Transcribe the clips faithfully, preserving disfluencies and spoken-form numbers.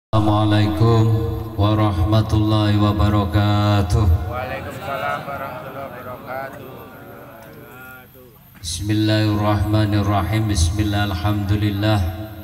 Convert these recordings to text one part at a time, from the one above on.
Assalamualaikum warahmatullahi wabarakatuh. Waalaikumsalam warahmatullahi wabarakatuh. Bismillahirrahmanirrahim. Bismillah, alhamdulillah.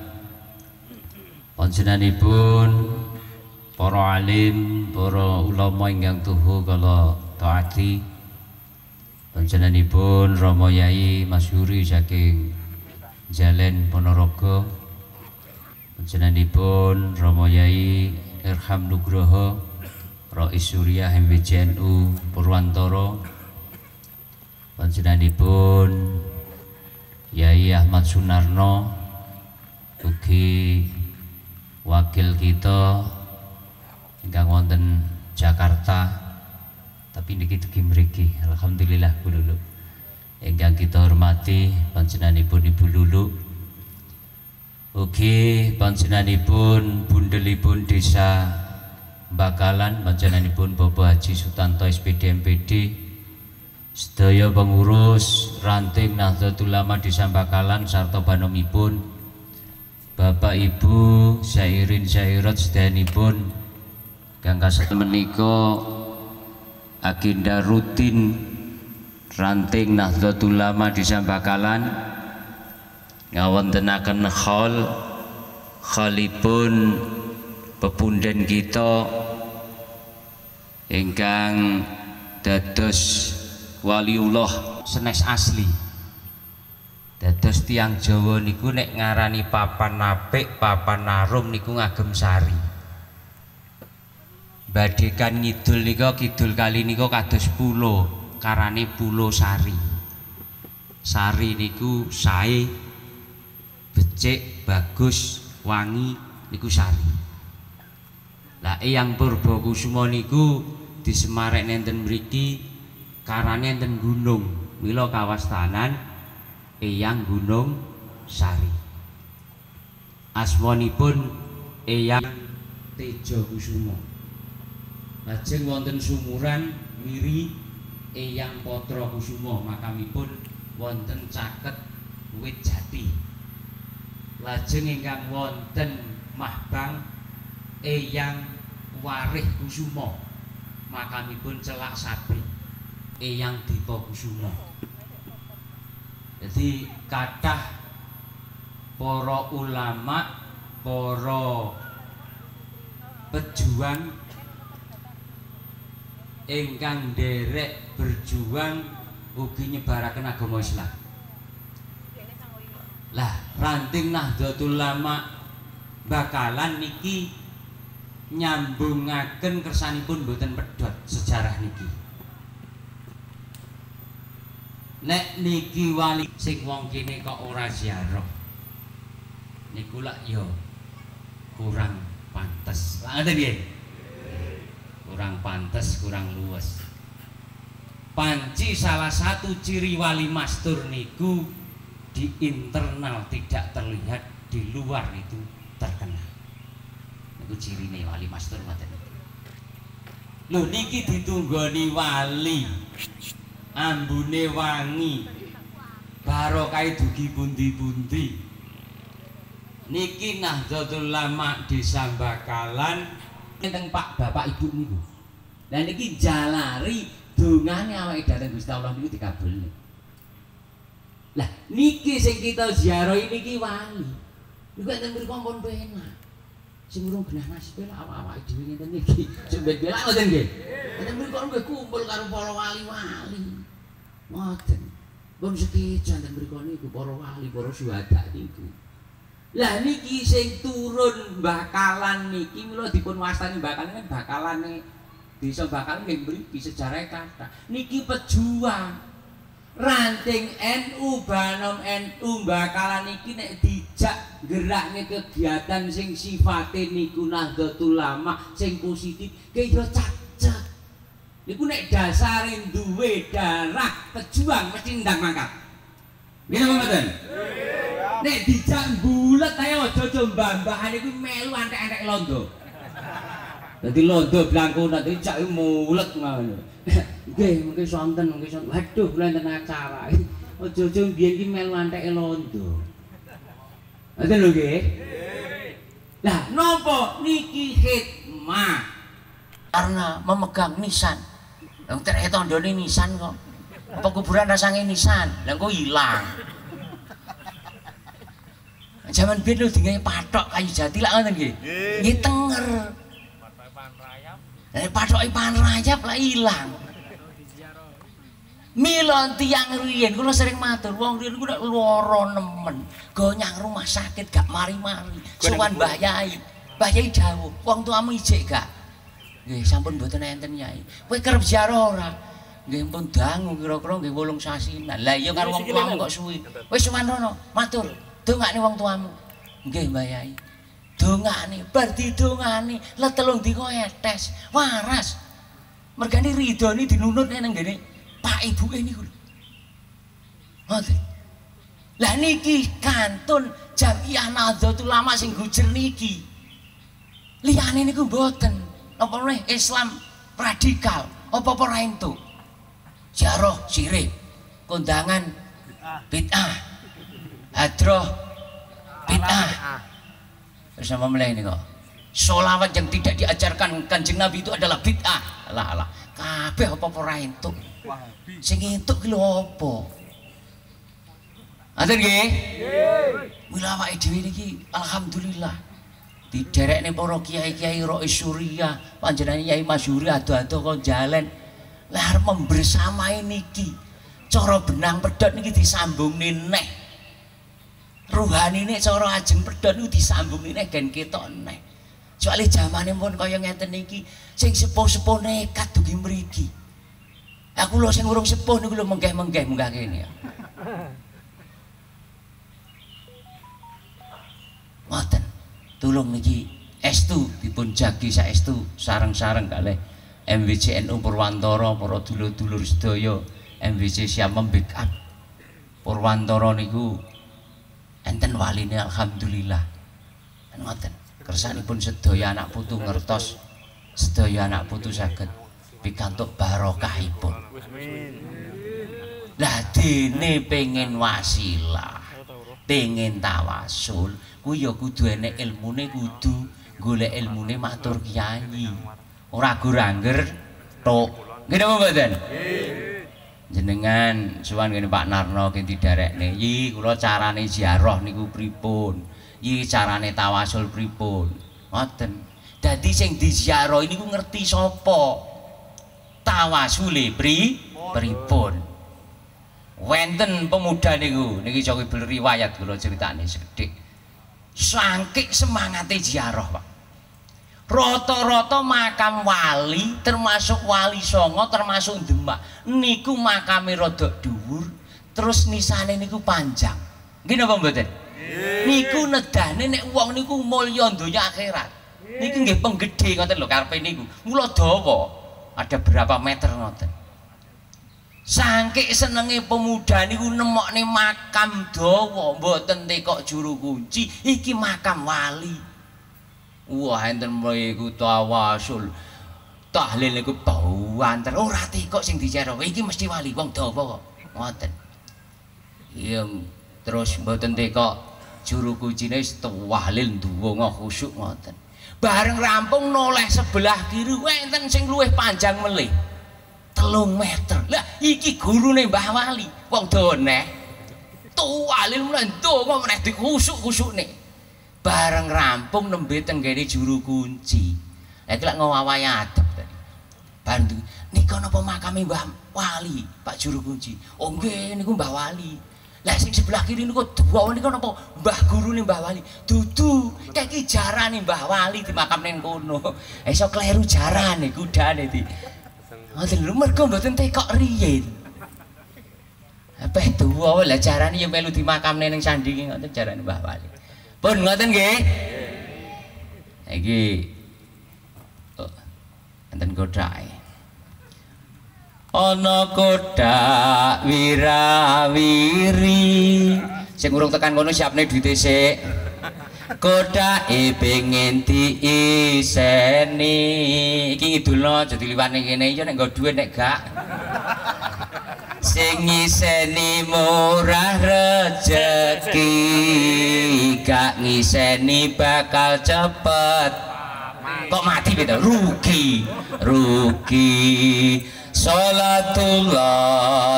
Panjenenganipun para alim, para ulama ingkang tuhu kala taati. Panjenenganipun Rama Yai Masyhuri saking Jalen Ponorogo. Panjenenganipun Rama Yai Irham Nugroho Rais Suriah M W J N U Purwantara. Panjenenganipun Yai Ahmad Sunarno ugi wakil kita ingkang wonten Jakarta, tapi niki dugi mriki alhamdulillah Bu Lulu. Ingkang kita hormati panjenenganipun Ibu Lulu, ugi panjenenganipun bundelipun Desa Bakalan, panjenenganipun Bapak Haji Sutanto S P D M P D, sedaya pengurus ranting Nahdlatul Ulama Desa Bakalan sarta banomipun, Bapak Ibu syairin syairat sedayanipun kang kasebat menika agenda rutin ranting Nahdlatul Ulama Desa Bakalan ngawontenaken khol kholipun pepunden kita ingkang dados waliullah senes asli. Dados tiang Jawa niku nek ngarani papan apik, papan arum niku ngagem sari. Badekan ngidul nika kidul kali nika kados pulo, karane pulo sari. Sari niku sae, becik, bagus, wangi niku sari. Lah Eyang Purbakusuma niku disemarek nenten mriki karane enten gunung. Mila kawastanan Eyang Gunung Sari. Asmanipun Eyang Tejo Kusuma. Lajeng wonten sumuran miri Eyang Patra Kusuma, makamipun wonten caket Wit Jati. Lajeng ingkang wonten Mahbang Eyang Warih Kusuma, makamipun Celak Sabit Eyang Dipa Kusuma. Jadi kathah para ulama, para pejuang ingkang nderek berjuang ugi nyebaraken agama Islam. Lah ranting Nahdlatul Ulama Bakalan niki nyambungaken kersanipun boten pedhot sejarah niki. Nek niki wali sing wong kene kok ora ziarah niku lak ya kurang pantes. Lah ngoten nggih. Kurang pantes, kurang luwes. Panci salah satu ciri wali mastur niku di internal tidak terlihat, di luar itu terkenal. Niku cirine wali mastur ngoten. Lho niki ditunggoni wali, ambune wangi, barokah dugi pundi-pundi. Niki Nahdlatul Ulama Desa Bakalan teng Pak Bapak Ibu niku. Lah niki jalari dongane awake dhateng Gusti Allah niku dikabulne. Lah niki sing kita ziarah niki wali. Niku enten mriku pun penak. Sing urung genah nasib lak awak-awake dhewe ngenten niki. Sing belak ngoten nggih. Enten mriku nggih kumpul karo para wali-wali. Ngoten. Pun sekeja enten mriku niku para wali, para syuhada niku. Lah niki sing turun Bakalan niki mila dipun wastani Bakalan kan bakalane Desa Bakalan nggih mriki sejarah kathah. Niki pejuang ranting N U, banom N U Bakalan niki nek dijak gerakne kegiatan sing sifate niku Nahdlatul Ulama sing positif kaya cacet. Niku nek dasare duwe darah pejuang mesti ndang mangkat. Nggih napa mboten? Nek dijak bulet ae aja-aja mbah-mbahan iku melu antek-antek londo. Dadi londo blangkona dijak mulet ngono. Nggih, mengke sonten, mengke sonten. Waduh, kula enten acara. Aja-aja mbiyen ki melu anteke londo. Ngoten lho nggih. Lah napa niki hikmah? Karena memegang nisan. Lah ternyata tandane nisan kok. Apa kuburan rasange nisan? Lah kok ilang. Zaman biyen lho dingae pathok kayu jati lak ngoten nggih. Nggih tenger. Lah pathoke panrayap lah ilang. Mila tiyang riyen kula sering matur wong riyen ku nek lara nemen, go nyang rumah sakit gak mari-mari. Sowan Mbah Yai. Mbah Yai dawuh, wong tuamu ijik gak? Nggih, sampun mboten enten Yai. Kowe kerep ziarah ora? Nggih pun dangu kira-kira nggih wolung sasinan. Lah iya karo wong tuamu kok suwi. Wis sowan rono, matur. Dongakne wong tuamu. Nggih Mbah Yai. Dongakne, bar didongani, let telung dina etes, waras. Mergane ridhone dinunut nang ngene Pak ibuke niku lho. Ngoten. Lah niki kantun Jamiah Nahdlatul Ulama sing gujer niki. Liyane niku mboten. Apa meneh Islam radikal, apa-apa ra entuk. Ziarah syirik, kondangan bid'ah. Hadroh bid'ah. Terus apa meneh niku? Sholawat yang tidak diajarkan Kanjeng Nabi itu adalah bid'ah. Alah alah, kabeh apa-apa ra entuk. Sing entuk ki lho apa? Ngoten nggih? Nggih. Mula awake dhewe niki alhamdulillah diderekne para kiai-kiai Rois Surya, panjenengan Yai Masyhuri ado-ado kok jalen. Lah arep membersamai niki. Cara benang pedhot niki disambungne neh. Ruhanine cara ajeng pedhot niku disambungne neh gen ketok neh. Soale jamane pun kaya ngeten niki, sing sepuh-sepuh nekat dugi mriki. Aku lho sing urung sepuh niku lho menggeh-menggeh munggah kene ya. Ngoten. Tulung niki estu dipun jagi saestu sareng-sareng kalih M W C N U Purwantara, para dulur-dulur sedaya M W C siap membackup. Purwantara niku enten waline alhamdulillah. Ngoten. Kersanipun sedaya anak putu ngertos, sedaya anak putu saged pikantuk barokahipun. Lah dene pengen wasilah, pengen tawasul, kuwi ya kudu enek ilmune, kudu golek ilmune matur kiai. Ora gur-angger tok. Nggih napa mboten? Jenengan sowan ngene Pak Narno ki diderekne. Yi kula carane ziarah niku pripun? Yi carane tawasul pripun? Ngoten. Dadi sing diziarah niku ngerti sapa? Tawasule pri pripun. Wenten pemuda niku niki coki bel riwayat kula critane sekedhik. Saking semangate ziarah, Pak. Rata-rata makam wali termasuk Wali Songo termasuk Demak niku makame rada dhuwur terus nisane niku panjang. Nggih napa mboten? Niku nedane nek wong niku mulya donya akhirat. Niki nggih penggedhe ngoten lho karepe niku. Mula dawa. Ada berapa meter ngoten. Saking senenge pemuda niku nemokne makam dawa mboten tekok juru kunci iki makam wali. Wah enten mriku tawasul. Tahlil niku bawanter ora tekok sing dicara iki mesti wali wong dawa kok. Ngoten. Iya terus mboten tekok juru kuncine tahlil ndonga khusyuk ngoten. Bareng rampung noleh sebelah kiri wenten sing luwih panjang melih telung meter. Lah iki gurune Mbah Wali wong dawa neh tuwalil mulai ndonga meneh dikusuk-kusukne. Bareng rampung nembe tenggene juru kunci. Lah iki lak ngawawahi adep tadi. Bantu nika napa makame Mbah Wali Pak juru kunci? Oh nggih niku Mbah Wali. Lah sing sebelah kiri niku dua niku napa Mbah gurune Mbah Wali. Dudu iki jarane Mbah Wali dimakam ning kono. Iso kleru jarane kudane di. Ngoten lho mergo mboten tekok riyin. Apa tuwa lah jarane ya melu dimakamne ning sandinge ngoten jarane Mbah Wali. Pun ngoten nggih. Iki oh, enten godhae. Ana kodak wirawiri sing urung tekan kono siapne duwite sik. Kodake pengen diiseni. Iki ngidulno aja diliwani kene ya nek nggo dhuwit nek gak. sing ngiseni murah rejeki gak ngiseni bakal cepet kok mati beda rugi rugi Salatullah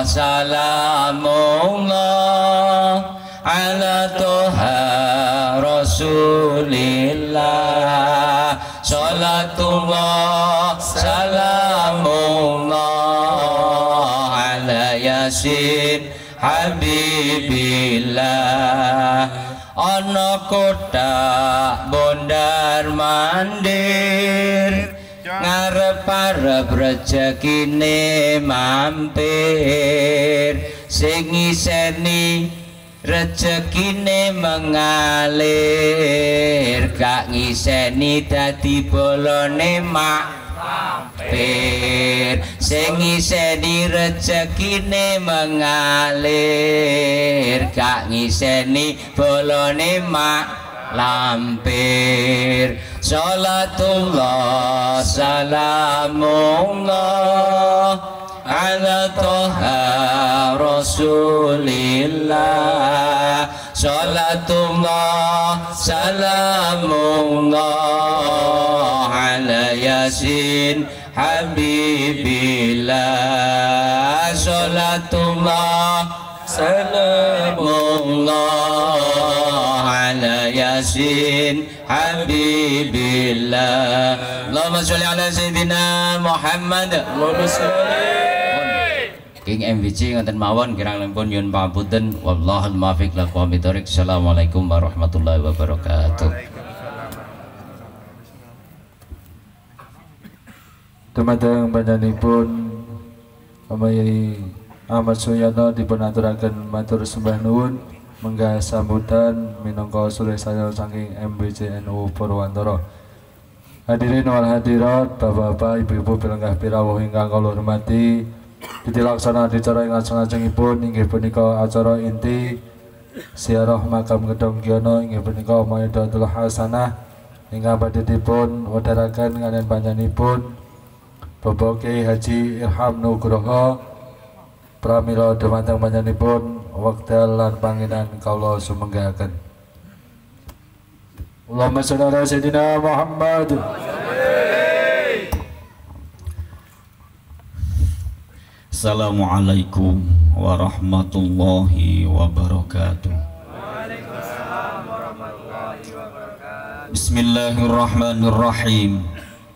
salamullah ala toha rasulillah Salatullah salamullah ala yasin habibillah ana kotak bondar mandir ngarep-arep rezekine mampir sing ngiseni rezekine mengalir gak ngiseni dadi bolone mampir sing ngiseni rezekine mengalir gak ngiseni bolone mampir lampir Salatullah salamullah ala toha rasulillah Salatullah salamullah ala yasin habibillah Salatullah salamullah ala yasin habibillah Allahumma sholli ala sayyidina Muhammad Allahumma sholli King M V C ngoten mawon kirang langkung nyuwun pangapunten wallahul muwaffiq ila aqwamit thoriq. Assalamualaikum warahmatullahi wabarakatuh. Dumateng panjenenganipun Pamai Ahmad Suyono dipun aturaken matur sembah nuwun menggah sambutan minangka sulih saya saking M B C N U Purwantara. Hadirin wal hadirat, bapak-bapak, ibu-ibu pilenggah pirawuh ingkang kula hormati, dilaksana acara ing ajeng-ajengipun inggih punika acara inti ziarah makam Gedhong Giyono inggih punika Maidatul Hasanah ingkang badhe dipun wedharaken kaliyan panjenenganipun Bapak Kyai Haji Ilham Nugroho pramila dumateng panjenenganipun wekdal lan panginan kawula sumenggahaken. Allahumma sholli ala sayyidina Muhammad. Assalamualaikum warahmatullahi wabarakatuh. Bismillahirrahmanirrahim.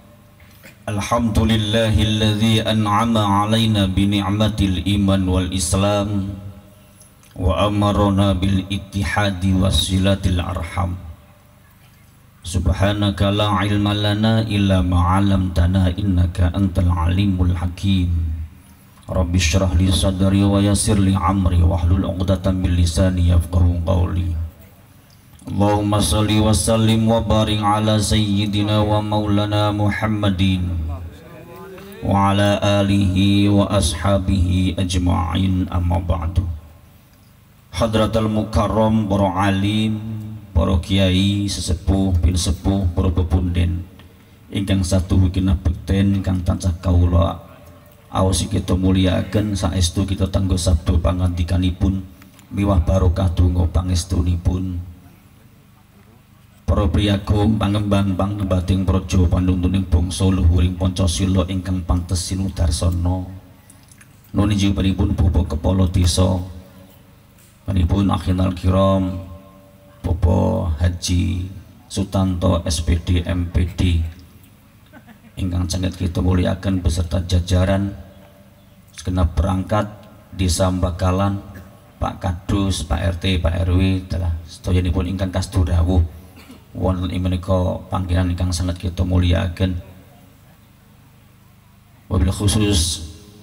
Alhamdulillahilladzi an'ama alaina bi ni'matil iman wal islam wa amarna bil ittihadi wasilatil arham. Subhanaka la ilma lana illa ma 'allamtana innaka antal alimul hakim. Rabbi syrah li sadri wa yassir li amri wahlul 'uqdatam min lisani yafqahu qawli. Allahumma shalli wa sallim wa barik ala sayyidina wa maulana Muhammadin wa ala alihi wa ashabihi ajma'in amma ba'du. Hadratal mukarram para alim, para kiai, sesepuh, bin sepuh, para pepunden ingkang satu wikinah bekten ingkang tansah kawula aosi kita muliaken saestu kita tanggo sabda pangandikanipun miwah barokah donga pangestunipun para priyagum pangembang pangembating praja panuntuning bangsa luhuring Pancasila ingkang pantes sinudarsana nuwun injingipun Bapak Kepala Desa panipun akhinal kiram Bapak Haji Sutanto S P D M P D ingkang sangat kita muliakan beserta jajaran segenap perangkat Desa Bakalan, Pak Kadus, Pak R T, Pak R W telah sedayanipun ingkang kastu dawuh wonten ing menika panggilan ingkang sangat kita muliakan. Wabil khusus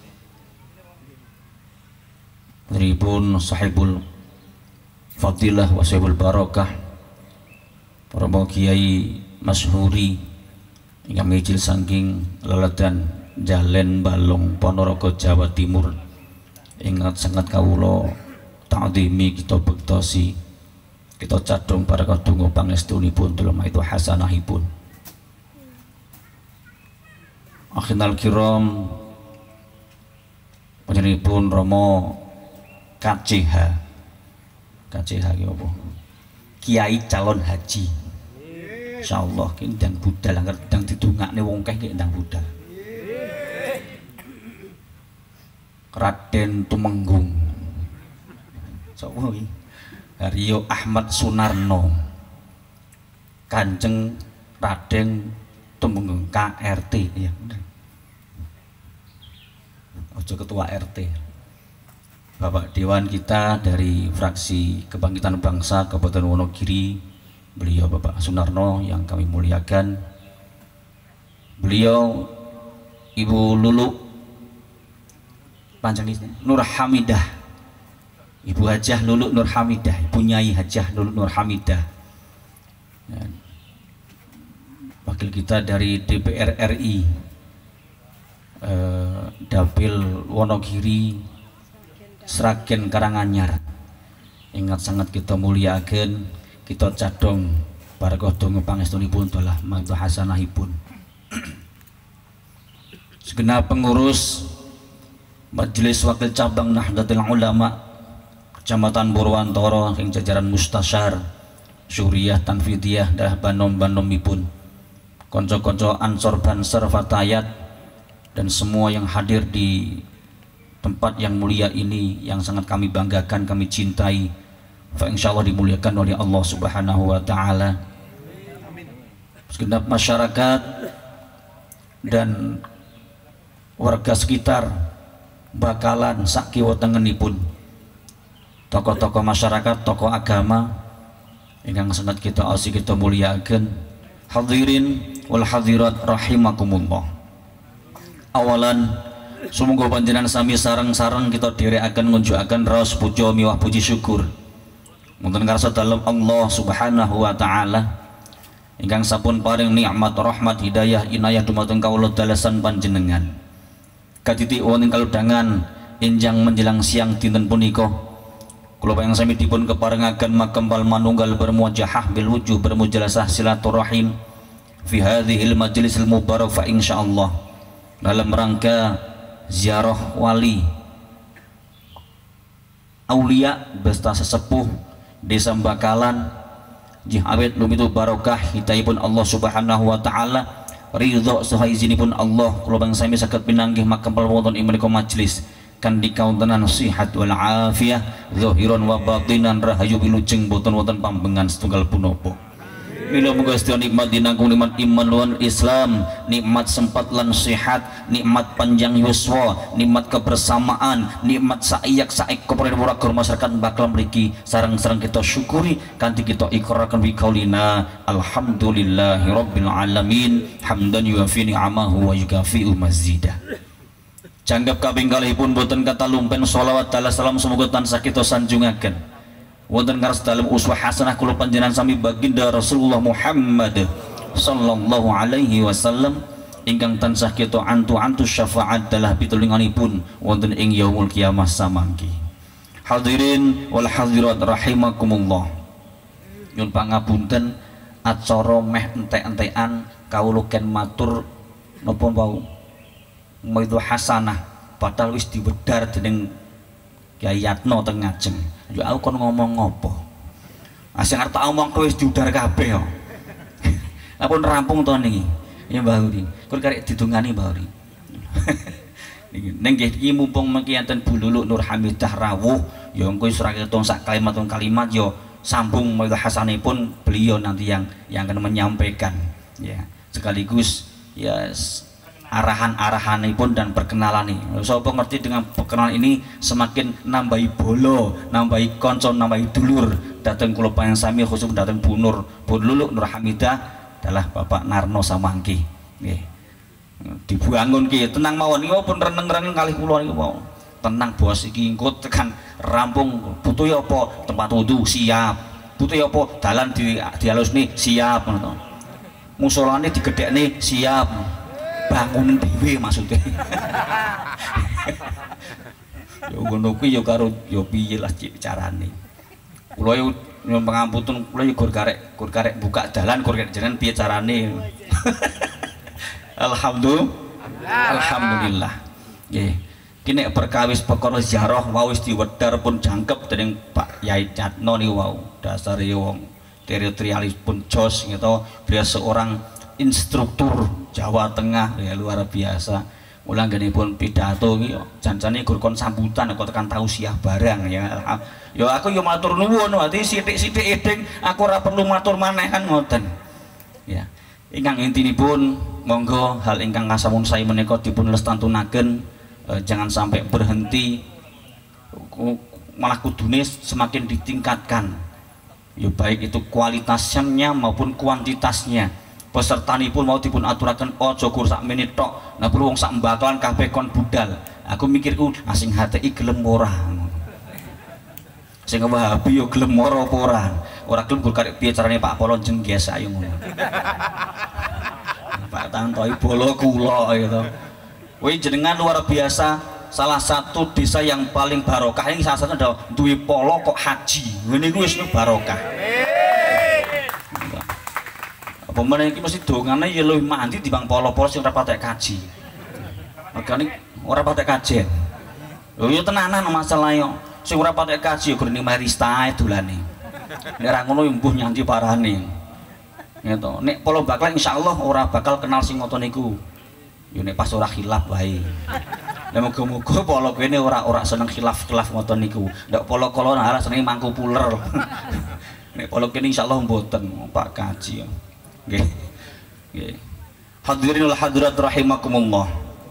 menipun sahibul fadilah wa sahibul barakah para kiai masyhuri ingkang mijil saking leledan Jalen Balong Ponorogo Jawa Timur ingat sangat kawula ta'dhimi kita bektosi kita cadung para kadonga pangestunipun dalam itu hasanahipun. Akhinal kiram putrinipun Romo K C H. K C H ki apa? Kiai calon haji. Insyaallah ki ndang budal angger ndang didongakne wong akeh ki ndang budal. Raden Tumenggung. Sapa iki? Haryo Ahmad Sunarno. Kanjeng Raden Tumenggung K R T ya. Ojo ketua R T. Bapak Dewan kita dari fraksi Kebangkitan Bangsa Kabupaten Wonogiri, beliau Bapak Sunarno yang kami muliakan. Beliau Ibu Lulu panjang Nur Hamidah, Ibu Hajah Lulu Nur Hamidah, Ibu Nyai Hajah Lulu Nur Hamidah. Dan wakil kita dari D P R R I eh, Dapil Wonogiri Sragen Karanganyar. Ingat sangat kita muliakan, kita cadong barakoh donga pangestunipun dalah mangga hasanahipun. Segenap pengurus Majelis Wakil Cabang Nahdlatul Ulama Kecamatan Purwantoro ing jajaran Mustasyar Syuriah Tanfidiyah dah banom-banomipun, konco-konco Ansor Banser Fatayat dan semua yang hadir di tempat yang mulia ini yang sangat kami banggakan, kami cintai. Fa insyaallah dimuliakan oleh Allah Subhanahu wa taala. Segenap masyarakat dan warga sekitar Bakalan sak kiwa tengenipun, tokoh-tokoh masyarakat, tokoh agama yang sangat kita asih kita muliakan. Hadirin wal hadirat rahimakumullah. Awalan semoga panjenengan sami sareng-sareng kita dherekaken ngunjukaken raos puja miwah puji syukur wonten karsa dalem Allah Subhanahu wa taala ingkang sampun paring nikmat rahmat hidayah inayah dumateng kawula dalasan panjenengan. Katitik wonten kaludhangan enjang menjelang siang dinten punika kula panjenengan sami dipun keparengaken makempal manunggal bermuajahah bil wujuh bermujalasah silaturahim fi hadhil majlisil mubarak fa insyaallah dalam rangka ziarah wali aulia besta sesepuh Desa Bakalan jih awet lumitu barokah hidayahipun Allah Subhanahu wa taala ridho saha izinipun Allah kula bang sami saged pinanggih makempal wonten ing menika majelis kanthi kauntenan sihat wal afiyah zahiran wa batinan rahayu wilujeng boten wonten pambengan setunggal punapa. Mila muga sedaya nikmat dinanggung nikmat iman lan Islam, nikmat sempat lan sehat, nikmat panjang yuswa, nikmat kebersamaan, nikmat saiyak saik kepada masyarakat bakal mriki sareng-sareng kita syukuri kanthi kita ikrarkan bi qaulina alhamdulillahi rabbil alamin hamdan yuafi ni'amahu wa yukafi'u mazidah. Janggap kaping kalihipun boten kata lumpen sholawat ala salam semoga tansah kita sanjungaken wonten karas dalam uswah hasanah kula panjenengan sami baginda Rasulullah Muhammad sallallahu alaihi wasallam ingkang tansah kita antu-antu syafaat dalah pitulinganipun wonten ing yaumul kiamah samangki. Hadirin wal hadirat rahimakumullah. Nyun pangapunten acara meh entek-entekan kawula ken matur napa wau maidu hasanah padahal wis diwedhar dening Kyai Yatno teng ngajeng. Yo aku kon ngomong ngopo? Asing arep tak omong kowe wis diudar kabeh yo. Apun rampung to niki. Ya Mbah Uri. Kon karek didungani Mbah Uri. Niki ning nggih iki mumpung mengki enten Bu Lulu Nur Hamidah rawuh, yo engko wis ora ketung sak kalimat kalimat yo sambung mulai hasanipun beliau nanti yang yang akan menyampaikan ya. Sekaligus ya arahan-arahanipun dan perkenalan nih. Sapa ngerti dengan perkenalan ini semakin nambahi bolo, nambahi konco, nambahi dulur. Datang kula panjenengan sami khusus datang Bu Nur, Bu Lulu Nur Hamidah adalah Bapak Narno Samangki. Nggih. Dibangun ki tenang mawon niku pun reneng-reneng kalih kula niku mau. Tenang bos iki engko tekan rampung butuh apa tempat wudu siap. Butuh apa dalan di dialusne siap ngono to. Musolane digedhekne siap. Bangun dhewe maksudnya. Ya ngono kuwi ya karo ya piye lah carane. Kula yo nyuwun pangapunten kula yo gur karek gur karek buka dalan gur karek jenengan piye carane. Alhamdulillah. Alhamdulillah. Nggih. kini perkawis perkara ziarah wau wis diwedhar pun jangkep dening Pak Yai Catno niku wau dasar wong teritorialis pun jos gitu. Beliau seorang instruktur Jawa Tengah ya luar biasa. Ulang gini pun pidato iki jancane gur kon sambutan kok tekan tausiah barang ya. Ya aku yo matur nuwun ati sithik-sithik edeng aku ora perlu matur maneh kan ngoten. Ya. Ingkang intinipun monggo hal ingkang kasampun sae menika dipun lestantunaken eh, jangan sampai berhenti malah kudune semakin ditingkatkan. Ya baik itu kualitasnya maupun kuantitasnya. Pesertanipun mau dipun aturaken aja gur sak menit tok. Nah perlu wong sak mbakalan kabeh kon budal. Aku mikirku asing H T I gelem ora. Sing Wahabi yo gelem ora apa ora. Ora gelem gur karek piye carane Pak Polo jengges ayo ngono. Pak Tantoi bolo kula gitu. Kuwi jenengan luar biasa, salah satu desa yang paling barokah ini salah satu adalah duwe polo kok haji. Ngene iku wis barokah. Pemenang ini mesti dongane ya luwih mandi dibanding polo-polo sing ora patek kaji. Makane ora patek kajen. Lho ya tenanan masalah yo. Sing ora patek kaji ya grene marista dolane. Nek ora ngono mbuh nyanti parane. Gitu. Nek polo bakal insyaallah ora bakal kenal sing ngoten niku. Yo nek pas ora khilaf wae. Lah muga-muga polo kene ora ora seneng khilaf-khilaf ngoten niku. Ndak polo-polo ora seneng mangku puler. Nek polo kene insyaallah mboten Pak kaji. Nggih. Nggih. Hadirin wal hadirat rahimakumullah.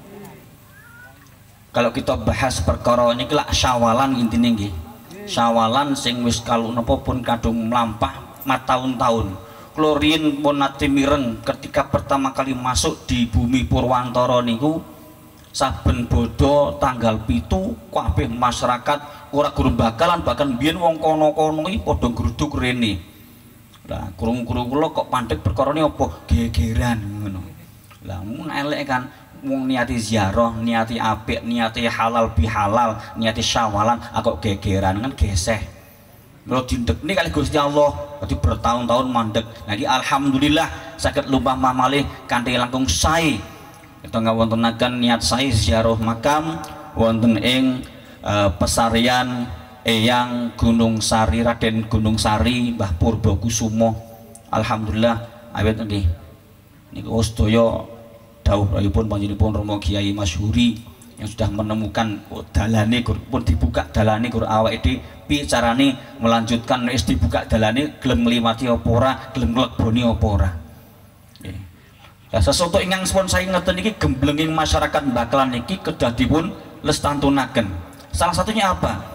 Kalau kita bahas perkara niki lak Syawalan intine nggih. Syawalan sing wis kalau napa pun kadung mlampah matahun-tahun. Kula riyen pun nate mireng ketika pertama kali masuk di bumi Purwantara niku saben bodo tanggal pitu kabeh masyarakat ora guru bakalan bahkan biyen wong kono-kono iki padha gruduk rene. Lah kurung-kurung kula kok pandhek perkarane apa gegeran ngono. Lah mun elek kan wong niati ziarah, niati apik, niati halal bihalal, niati Syawalan kok gegeran kan geseh. Mula dindekne kali Gusti Allah, dadi bertahun-tahun mandek. Nah iki alhamdulillah saged lumpah malih kanthi langkung sae. Kita ngawontenaken niat sae ziarah makam wonten ing uh, pesarian Eyang Gunung Sari, Raden Gunung Sari, Mbah Purba Kusumo. Alhamdulillah awet nggih. Niku sedaya dawuh rayipun panjenenganipun Romo Kiai Masyhuri yang sudah menemukan oh, dalane pun dibuka dalane gur awake dhewe piye carane melanjutkan wis dibuka dalane gelem ngliwati apa ora, gelem mleboni apa ora. Nggih. Lah sesuatu ingkang sampun saya ngeten iki gemblenging masyarakat Bakalan niki kedah dipun lestantunaken. Salah satunya apa?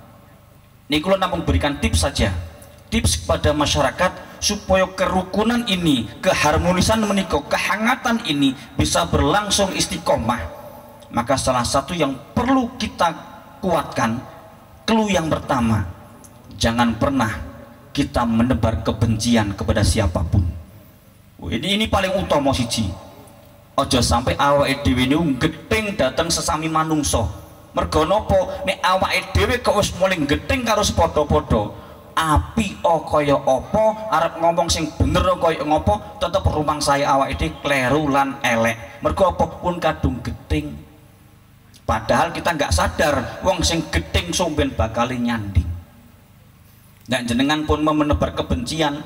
Ini kalau nampung berikan tips saja, tips kepada masyarakat supaya kerukunan ini, keharmonisan menikah, kehangatan ini bisa berlangsung istiqomah. Maka salah satu yang perlu kita kuatkan, clue yang pertama, jangan pernah kita menebar kebencian kepada siapapun. Ini ini paling utama siji. Ojo sampai awake dhewe niku gething dateng sesami manungsa. Mergo napa nek awake dhewe kok wis mulih gething karo sepadha-padha api o kaya apa arep ngomong sing bener kaya ngapa tetep rumang saya awake dhewe kleru lan elek. Mergo apa pun kadung gething padahal kita nggak sadar wong sing gething somben bakal nyanding. Dan jenengan pun menebar kebencian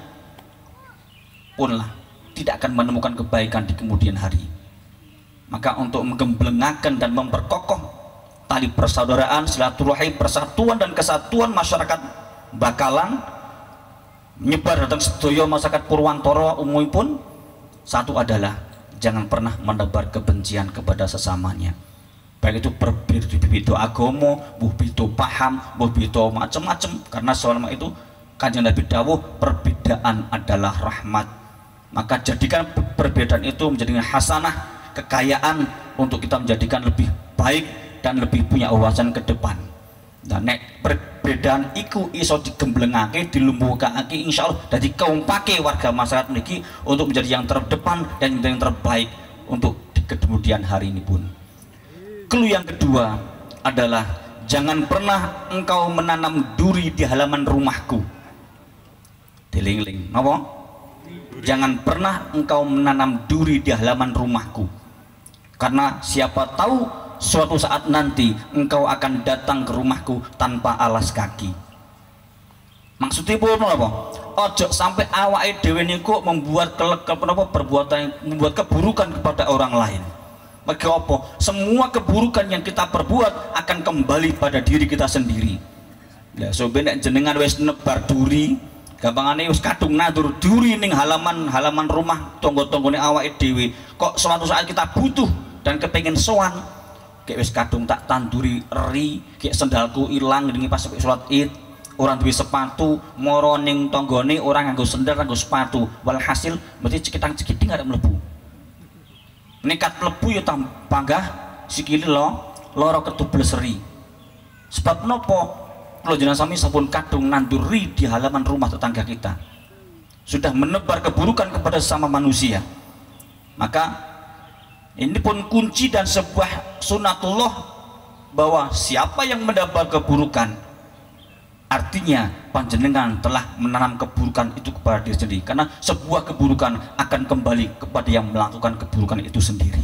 punlah tidak akan menemukan kebaikan di kemudian hari. Maka untuk menggemblengaken dan memperkokoh tali persaudaraan, silaturahim, persatuan dan kesatuan masyarakat Bakalan menyebar datang sedaya masyarakat Purwantara umumipun, satu adalah jangan pernah menebar kebencian kepada sesamanya. Baik itu berbeda agama, berbeda paham, berbeda macam-macam, karena selama itu Kanjeng Nabi dawuh perbedaan adalah rahmat. Maka jadikan perbedaan itu menjadi hasanah, kekayaan untuk kita menjadikan lebih baik dan lebih punya wawasan ke depan. Dan nek perbedaan iku iso digemblengake, dilumpuhake insyaallah dadi kaumpake warga masyarakat niki untuk menjadi yang terdepan dan yang terbaik untuk di kemudian hari ini pun. Clue yang kedua adalah jangan pernah engkau menanam duri di halaman rumahku. Diling-ling, napa? Jangan pernah engkau menanam duri di halaman rumahku. Karena siapa tahu suatu saat nanti engkau akan datang ke rumahku tanpa alas kaki. Maksudnya apa? Ojo sampai awake dhewe niku membuat kelek apa perbuatan membuat keburukan kepada orang lain. Maka apa? Semua keburukan yang kita perbuat akan kembali pada diri kita sendiri. Ya, so benek jenengan wis nebar duri, gampangane wis kadung nadur duri ning halaman-halaman rumah tonggo-tonggone awake dhewe. Kok suatu saat kita butuh dan kepengen sowan, kayak wis kadung tak tanduri eri, kayak sendalku ilang ning pas sholat Id. Orang duwe sepatu, moro ning tonggone orang nganggo sendal, nganggo sepatu. Walhasil berarti cekitang-cekiting ada mlebu. Nekat mlebu ya panggah sikile lo, loro ketubles eri. Sebab nopo? Kalau jenengan sami sampun kadung nanduri di halaman rumah tetangga kita. Sudah menebar keburukan kepada sesama manusia. Maka ini pun kunci dan sebuah sunatullah bahwa siapa yang mendapat keburukan, artinya panjenengan telah menanam keburukan itu kepada diri sendiri, karena sebuah keburukan akan kembali kepada yang melakukan keburukan itu sendiri.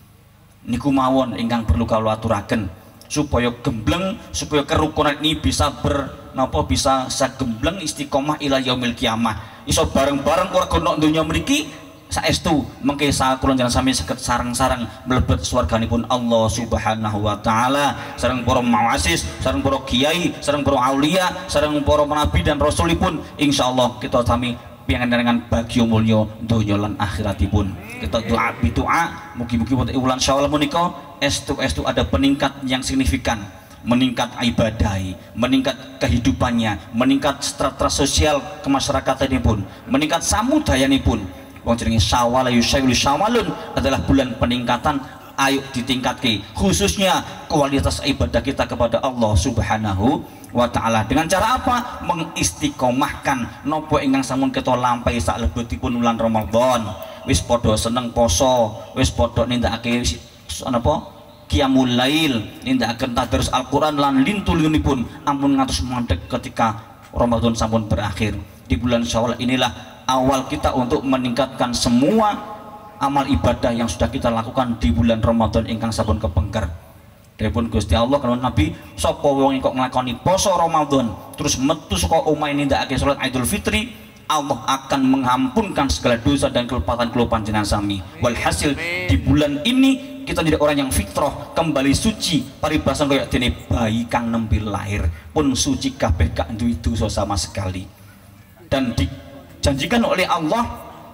Niku mawon ingkang perlu kula aturaken supaya gembleng, supaya kerukunan ini bisa ber napa bisa sagembleng istiqomah ila yaumil kiamah. Iso bareng-bareng warga nok donya mriki saestu mengke sakula jangan sami saged sareng-sareng mlebet swarganipun Allah Subhanahu wa taala, sareng para mawasis, sareng para kiai, sareng para aulia, sareng para nabi dan rasulipun. Insyaallah kita sami panjenengan bagya mulya donya lan akhiratipun. Kita doa bidoa mugi-mugi wonten wulan Syawal menika estu-estu ada peningkat yang signifikan, meningkat ibadai, meningkat kehidupannya, meningkat strata sosial kemasyarakatan, meningkat samudayanipun. Wong jenenge Syawal yusyawil syawalun adalah bulan peningkatan. Ayo ditingkatke khususnya kualitas ibadah kita kepada Allah Subhanahu wa taala. Dengan cara apa? Mengistiqomahkan nopo ingkang sampun kita lampahi sak lebetipun bulan Ramadan. Wis padha seneng poso, wis padha nindakake napa? Qiyamul lail, nindakaken tadarus Al-Qur'an lan lintulinipun ampun ngantos mandek ketika Ramadan sampun berakhir. Di bulan Syawal inilah awal kita untuk meningkatkan semua amal ibadah yang sudah kita lakukan di bulan Ramadan ingkang sampun kepengker. Dipun Gusti Allah kalau Nabi sapa wong kok nglakoni poso Ramadan terus metu saka omahe nindakake salat Idul Fitri, Allah akan mengampunkan segala dosa dan kelupaan-kelupaan jenengan sami. Walhasil di bulan ini kita jadi orang yang fitrah, kembali suci, paribasan kaya dene bayi kang nembe lahir pun suci kabeh gak duwe dosa sama sekali. Dan dijanjikan oleh Allah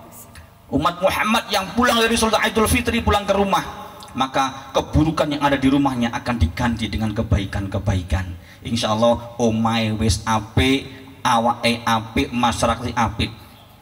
umat Muhammad yang pulang dari salat Idul Fitri pulang ke rumah, maka keburukan yang ada di rumahnya akan diganti dengan kebaikan-kebaikan. Insya Allah omahe wis apik, awake apik, masyarakat apik.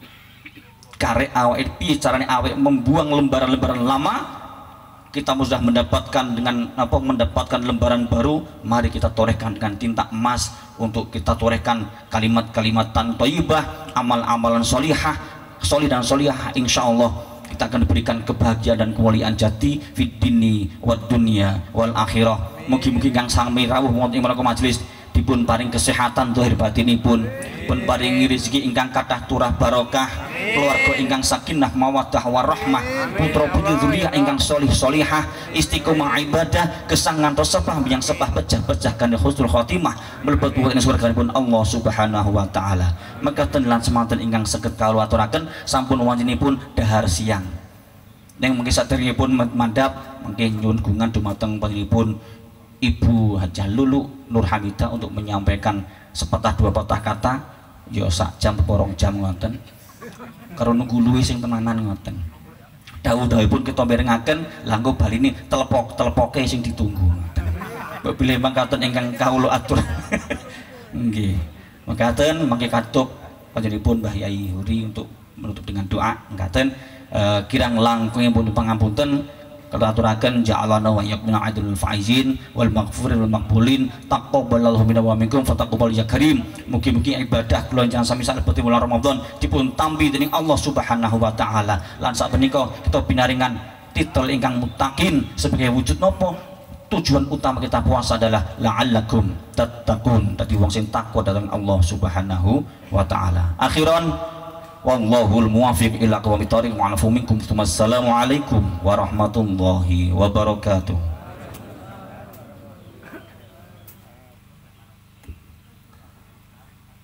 Karek awake piye carane awake membuang lembaran-lembaran lama, kita sudah mendapatkan dengan apa mendapatkan lembaran baru. Mari kita torehkan dengan tinta emas untuk kita torehkan kalimat-kalimat thayyibah, amal-amalan sholihah, solih dan solihah. Insya Allah kita akan diberikan kebahagiaan dan kemuliaan jati fid dini wad dunya wal akhirah. Mugi-mugi kang sami rawuh wonten ing majelis dipun paring kesehatan zahir batinipun, pun paringi rezeki ingkang kathah turah barokah, keluarga ingkang sakinah mawaddah warahmah, putra putri dzurriyyah ingkang sholih sholihah, istiqomah ibadah, gesang ngantos sepah yang sepah pecah-pecah kan husnul khotimah mlebet wonten swarganipun Allah Subhanahu wa taala. Mekaten lan semanten ingkang saged kawula aturaken sampun wontenipun dahar siang. Ning mengki saderengipun mandhap mengki nyuwun gungan dumateng panjenenganipun Ibu Hajah Lulu Nur Hamidah untuk menyampaikan sepatah dua patah kata. Ya sak jam porong jam ngoten. Karo nunggu luwih sing tenanan ngoten. Dawuh-dawuhipun kita mirengaken langkung baline telepok-telepoke sing ditunggu ngoten. Mbok bilih mangkaten ingkang kawula atur. Nggih. Mangkaten mangke katup panjenenganipun Mbah Yai Huri untuk menutup dengan doa. Mangkaten uh, kirang langkungipun pangapunten kala aturaken ja'alana wa iyyakum minal adlil faizin wal maghfurin wal maqbulin taqabbalallahu minna wa minkum fataqabbal ya karim. Mugi-mugi ibadah kula jangan sami salebetipun bulan Ramadan dipun tampi dening Allah Subhanahu wa taala. Lan sak menika kita pinaringan titel ingkang muttaqin sebagai wujud napa? Tujuan utama kita puasa adalah la'allakum tattaqun. Dadi wong sing takwa dhateng Allah Subhanahu wa taala. Akhiran wallahul muwaffiq ila aqwamit thoriq wa afu minkum. Assalamualaikum warahmatullahi wabarakatuh.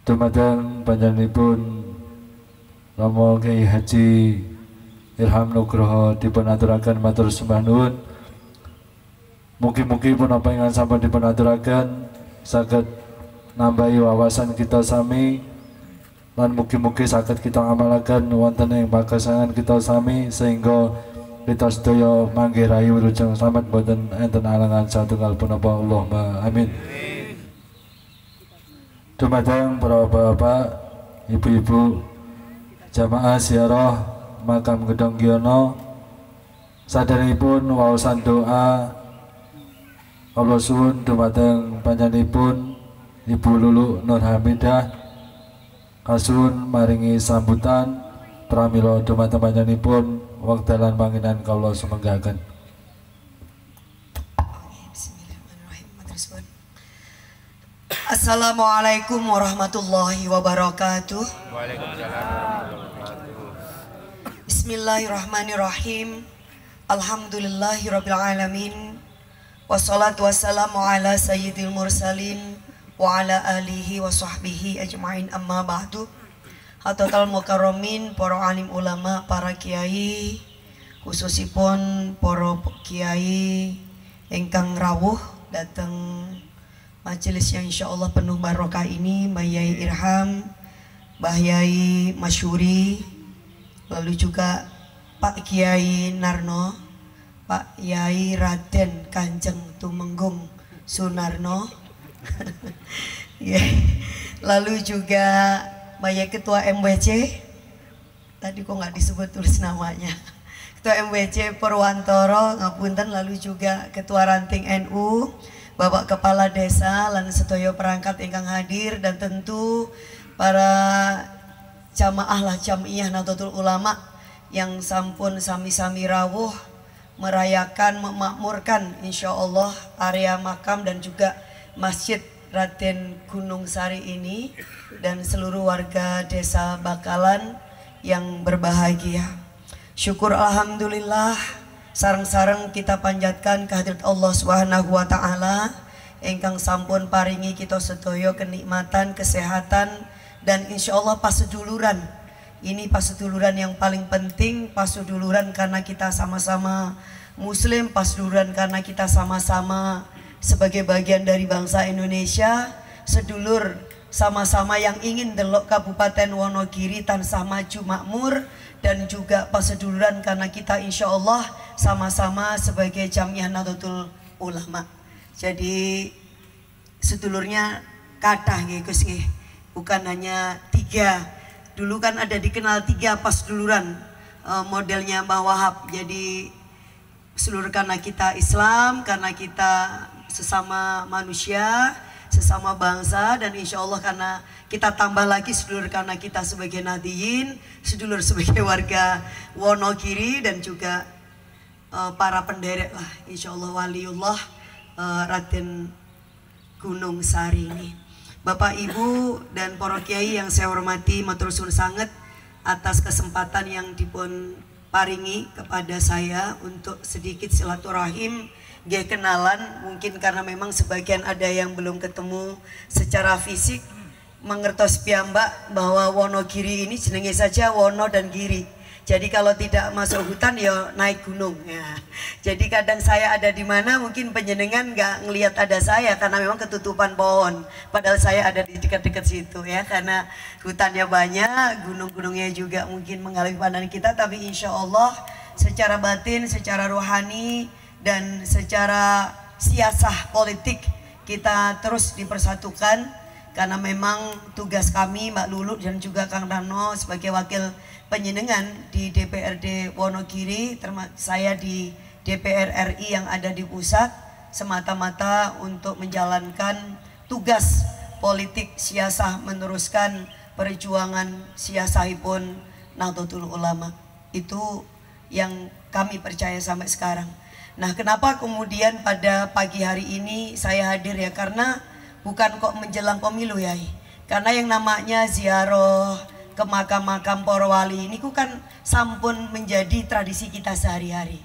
dumateng panjenenganipun Romo Kyai Haji Ilham Nugroho dipun aturaken matur sembah nuwun. Mugi-mugi pun apa ingkang sampun dipun aturaken saged nambahi wawasan kita sami lan mugi-mugi saged kita amalaken wonten ing pagesangan kita sami sehingga kita sedaya manggih rayu wilujeng slamet boten enten alangan satunggal punapa Allahumma amin. Dumateng para bapak, ibu-ibu, jamaah ziarah makam Gedong Giono, saderengipun waosan doa Allah suwun dumateng panjenenganipun Ibu Lulu Nur Hamidah kasuwun maringi sambutan pramila dumateng panjenenganipun wekdalan panginan kawula sumenggaken. Assalamualaikum warahmatullahi wabarakatuh. Waalaikumsalam warahmatullahi wabarakatuh. Bismillahirrahmanirrahim. Alhamdulillahirabbil alamin. Wassalatu wassalamu ala sayyidil mursalin wa ala alihi wa sahbihi ajma'in amma ba'du. Hatotal mukarramin, para alim ulama, para kiai, khususipun para kiai ingkang rawuh dateng majelis yang insyaallah penuh barokah ini, Mbah Yai Irham, Mbah Yai Masyuri, lalu juga Pak Kiai Narno, Pak Yai Raden Kanjeng Tumenggung Sunarno, lalu juga Mbah Yai Ketua M W C, tadi kok nggak disebut tulis namanya, Ketua M W C Purwantoro ngapunten, lalu juga Ketua Ranting N U, Bapak Kepala Desa lan sedaya perangkat ingkang hadir, dan tentu para jamaah lah Jamiyah Nahdlatul Ulama yang sampun sami-sami rawuh merayakan memakmurkan insyaallah area makam dan juga Masjid Raden Gunung Sari ini, dan seluruh warga Desa Bakalan yang berbahagia. Syukur alhamdulillah sareng-sareng kita panjatkan kehadirat Allah Subhanahu wa taala ingkang sampun paringi kita sedaya kenikmatan, kesehatan, dan insyaallah paseduluran. Ini paseduluran yang paling penting, paseduluran karena kita sama-sama muslim, paseduluran karena kita sama-sama sebagai bagian dari bangsa Indonesia, sedulur sama-sama yang ingin delok Kabupaten Wonogiri tansah maju makmur, dan juga paseduluran karena kita insya Allah sama-sama sebagai Jamiyah Nahdlatul Ulama. Jadi sedulurnya kathah nggih Gus nggih, bukan hanya tiga. Dulu kan ada dikenal tiga paseduluran, e, modelnya Mbah Wahab. Jadi sedulur karena kita Islam, karena kita sesama manusia, sesama bangsa, dan insya Allah karena kita tambah lagi sedulur karena kita sebagai nadiyin, sedulur sebagai warga Wonogiri, dan juga uh, para penderek lah insya Allah waliullah uh, Raden Gunung Sari ini. Bapak Ibu dan para kiai yang saya hormati, matur suwun sanget atas kesempatan yang dipun paringi kepada saya untuk sedikit silaturahim, gaya kenalan. Mungkin karena memang sebagian ada yang belum ketemu secara fisik, mengertos piyambak bahwa Wonogiri ini jenenge saja Wono dan Giri. Jadi kalau tidak masuk hutan ya naik gunung ya. Jadi kadang saya ada di mana mungkin penjenengan nggak ngelihat ada saya karena memang ketutupan pohon. Padahal saya ada di dekat-dekat situ ya, karena hutannya banyak, gunung-gunungnya juga mungkin menghalangi pandangan kita. Tapi insya Allah secara batin, secara rohani, dan secara siasah politik kita terus dipersatukan, karena memang tugas kami Mbak Lulu dan juga Kang Rano sebagai wakil penjenengan di D P R D Wonogiri, termasuk saya di D P R R I yang ada di pusat, semata-mata untuk menjalankan tugas politik siasah, meneruskan perjuangan siasahipun Nahdlatul Ulama. Itu yang kami percaya sampai sekarang. Nah, kenapa kemudian pada pagi hari ini saya hadir ya, karena bukan kok menjelang pemilu ya, karena yang namanya ziarah ke makam-makam para wali ini kan sampun menjadi tradisi kita sehari-hari.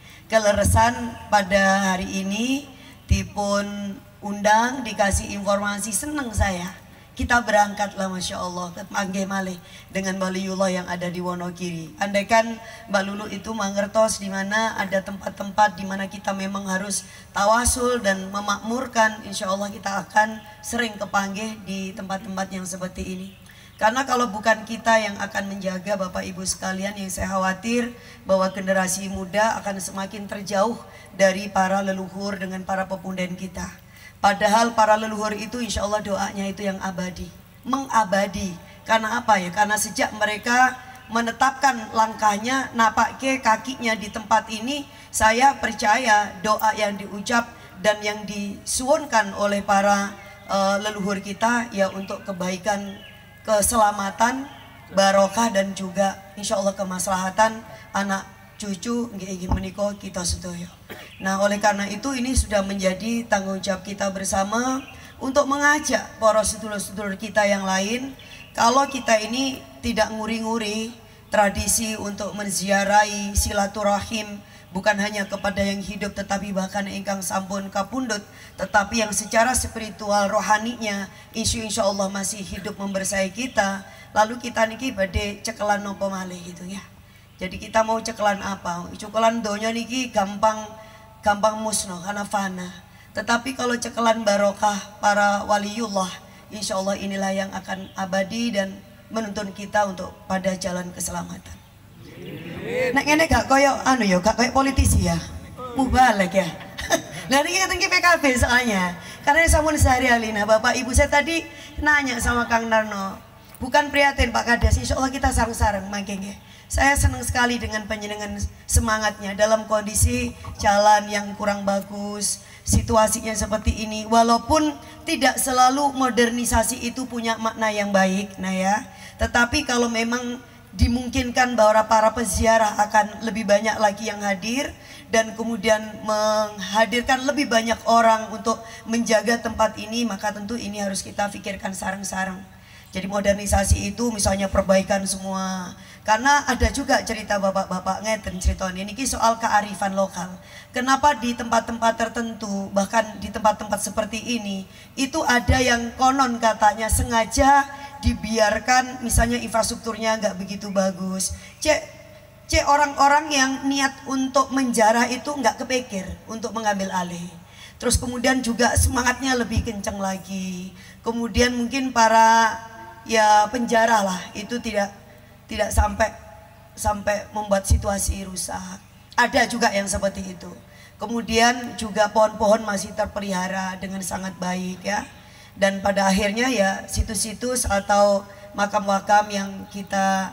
Keleresan pada hari ini dipun undang, dikasih informasi, seneng saya. kita berangkatlah Masya Allah manggih malih dengan waliullah yang ada di Wonogiri. Andaikan Mbak Lulu itu mangertos di mana ada tempat-tempat di mana kita memang harus tawasul dan memakmurkan, insya Allah kita akan sering kepanggih di tempat-tempat yang seperti ini. Karena kalau bukan kita yang akan menjaga Bapak Ibu sekalian, yang saya khawatir bahwa generasi muda akan semakin terjauh dari para leluhur dengan para pepunden kita. Padahal para leluhur itu insya Allah doanya itu yang abadi, mengabadi. Karena apa ya? Karena sejak mereka menetapkan langkahnya, napake kakinya di tempat ini, saya percaya doa yang diucap dan yang disuwunkan oleh para uh, leluhur kita ya untuk kebaikan, keselamatan, barokah dan juga insya Allah kemaslahatan anak cucu nggih menika kita sedaya. Nah, oleh karena itu ini sudah menjadi tanggung jawab kita bersama untuk mengajak para sedulur-sedulur kita yang lain, kalau kita ini tidak nguri-nguri tradisi untuk menziarahi silaturahim bukan hanya kepada yang hidup tetapi bahkan ingkang sampun kapundhut, tetapi yang secara spiritual rohaninya insya insya Allah masih hidup membersamai kita, lalu kita niki badhe cekelan nopo malih gitu ya. Jadi kita mau cekelan apa? Cekelan donya niki gampang gampang musnah karena fana. Tetapi kalau cekelan barokah para waliullah, insya Allah inilah yang akan abadi dan menuntun kita untuk pada jalan keselamatan. Nek ngene gak koyo anu ya, gak koyo politisi ya. Mubalek ya. Lah niki ngaten ki P K B soalnya. Karena sampun sehari alina Bapak Ibu saya tadi nanya sama Kang Narno. Bukan prihatin Pak Kades, insya Allah kita sareng-sareng mangke nggih. Saya senang sekali dengan panjenengan semangatnya dalam kondisi jalan yang kurang bagus, situasinya seperti ini. Walaupun tidak selalu modernisasi itu punya makna yang baik, nah ya. Tetapi kalau memang dimungkinkan bahwa para peziarah akan lebih banyak lagi yang hadir dan kemudian menghadirkan lebih banyak orang untuk menjaga tempat ini, maka tentu ini harus kita pikirkan sareng-sareng. Jadi modernisasi itu misalnya perbaikan semua. Karena ada juga cerita bapak-bapak ngeten ceritanya ini soal kearifan lokal. Kenapa di tempat-tempat tertentu, bahkan di tempat-tempat seperti ini, itu ada yang konon katanya sengaja dibiarkan misalnya infrastrukturnya nggak begitu bagus. Cek, cek orang-orang yang niat untuk menjarah itu nggak kepikir untuk mengambil alih. Terus kemudian juga semangatnya lebih kencang lagi. Kemudian mungkin para ya penjara lah itu tidak tidak sampai sampai membuat situasi rusak. Ada juga yang seperti itu. Kemudian juga pohon-pohon masih terpelihara dengan sangat baik ya. Dan pada akhirnya ya situs-situs atau makam-makam yang kita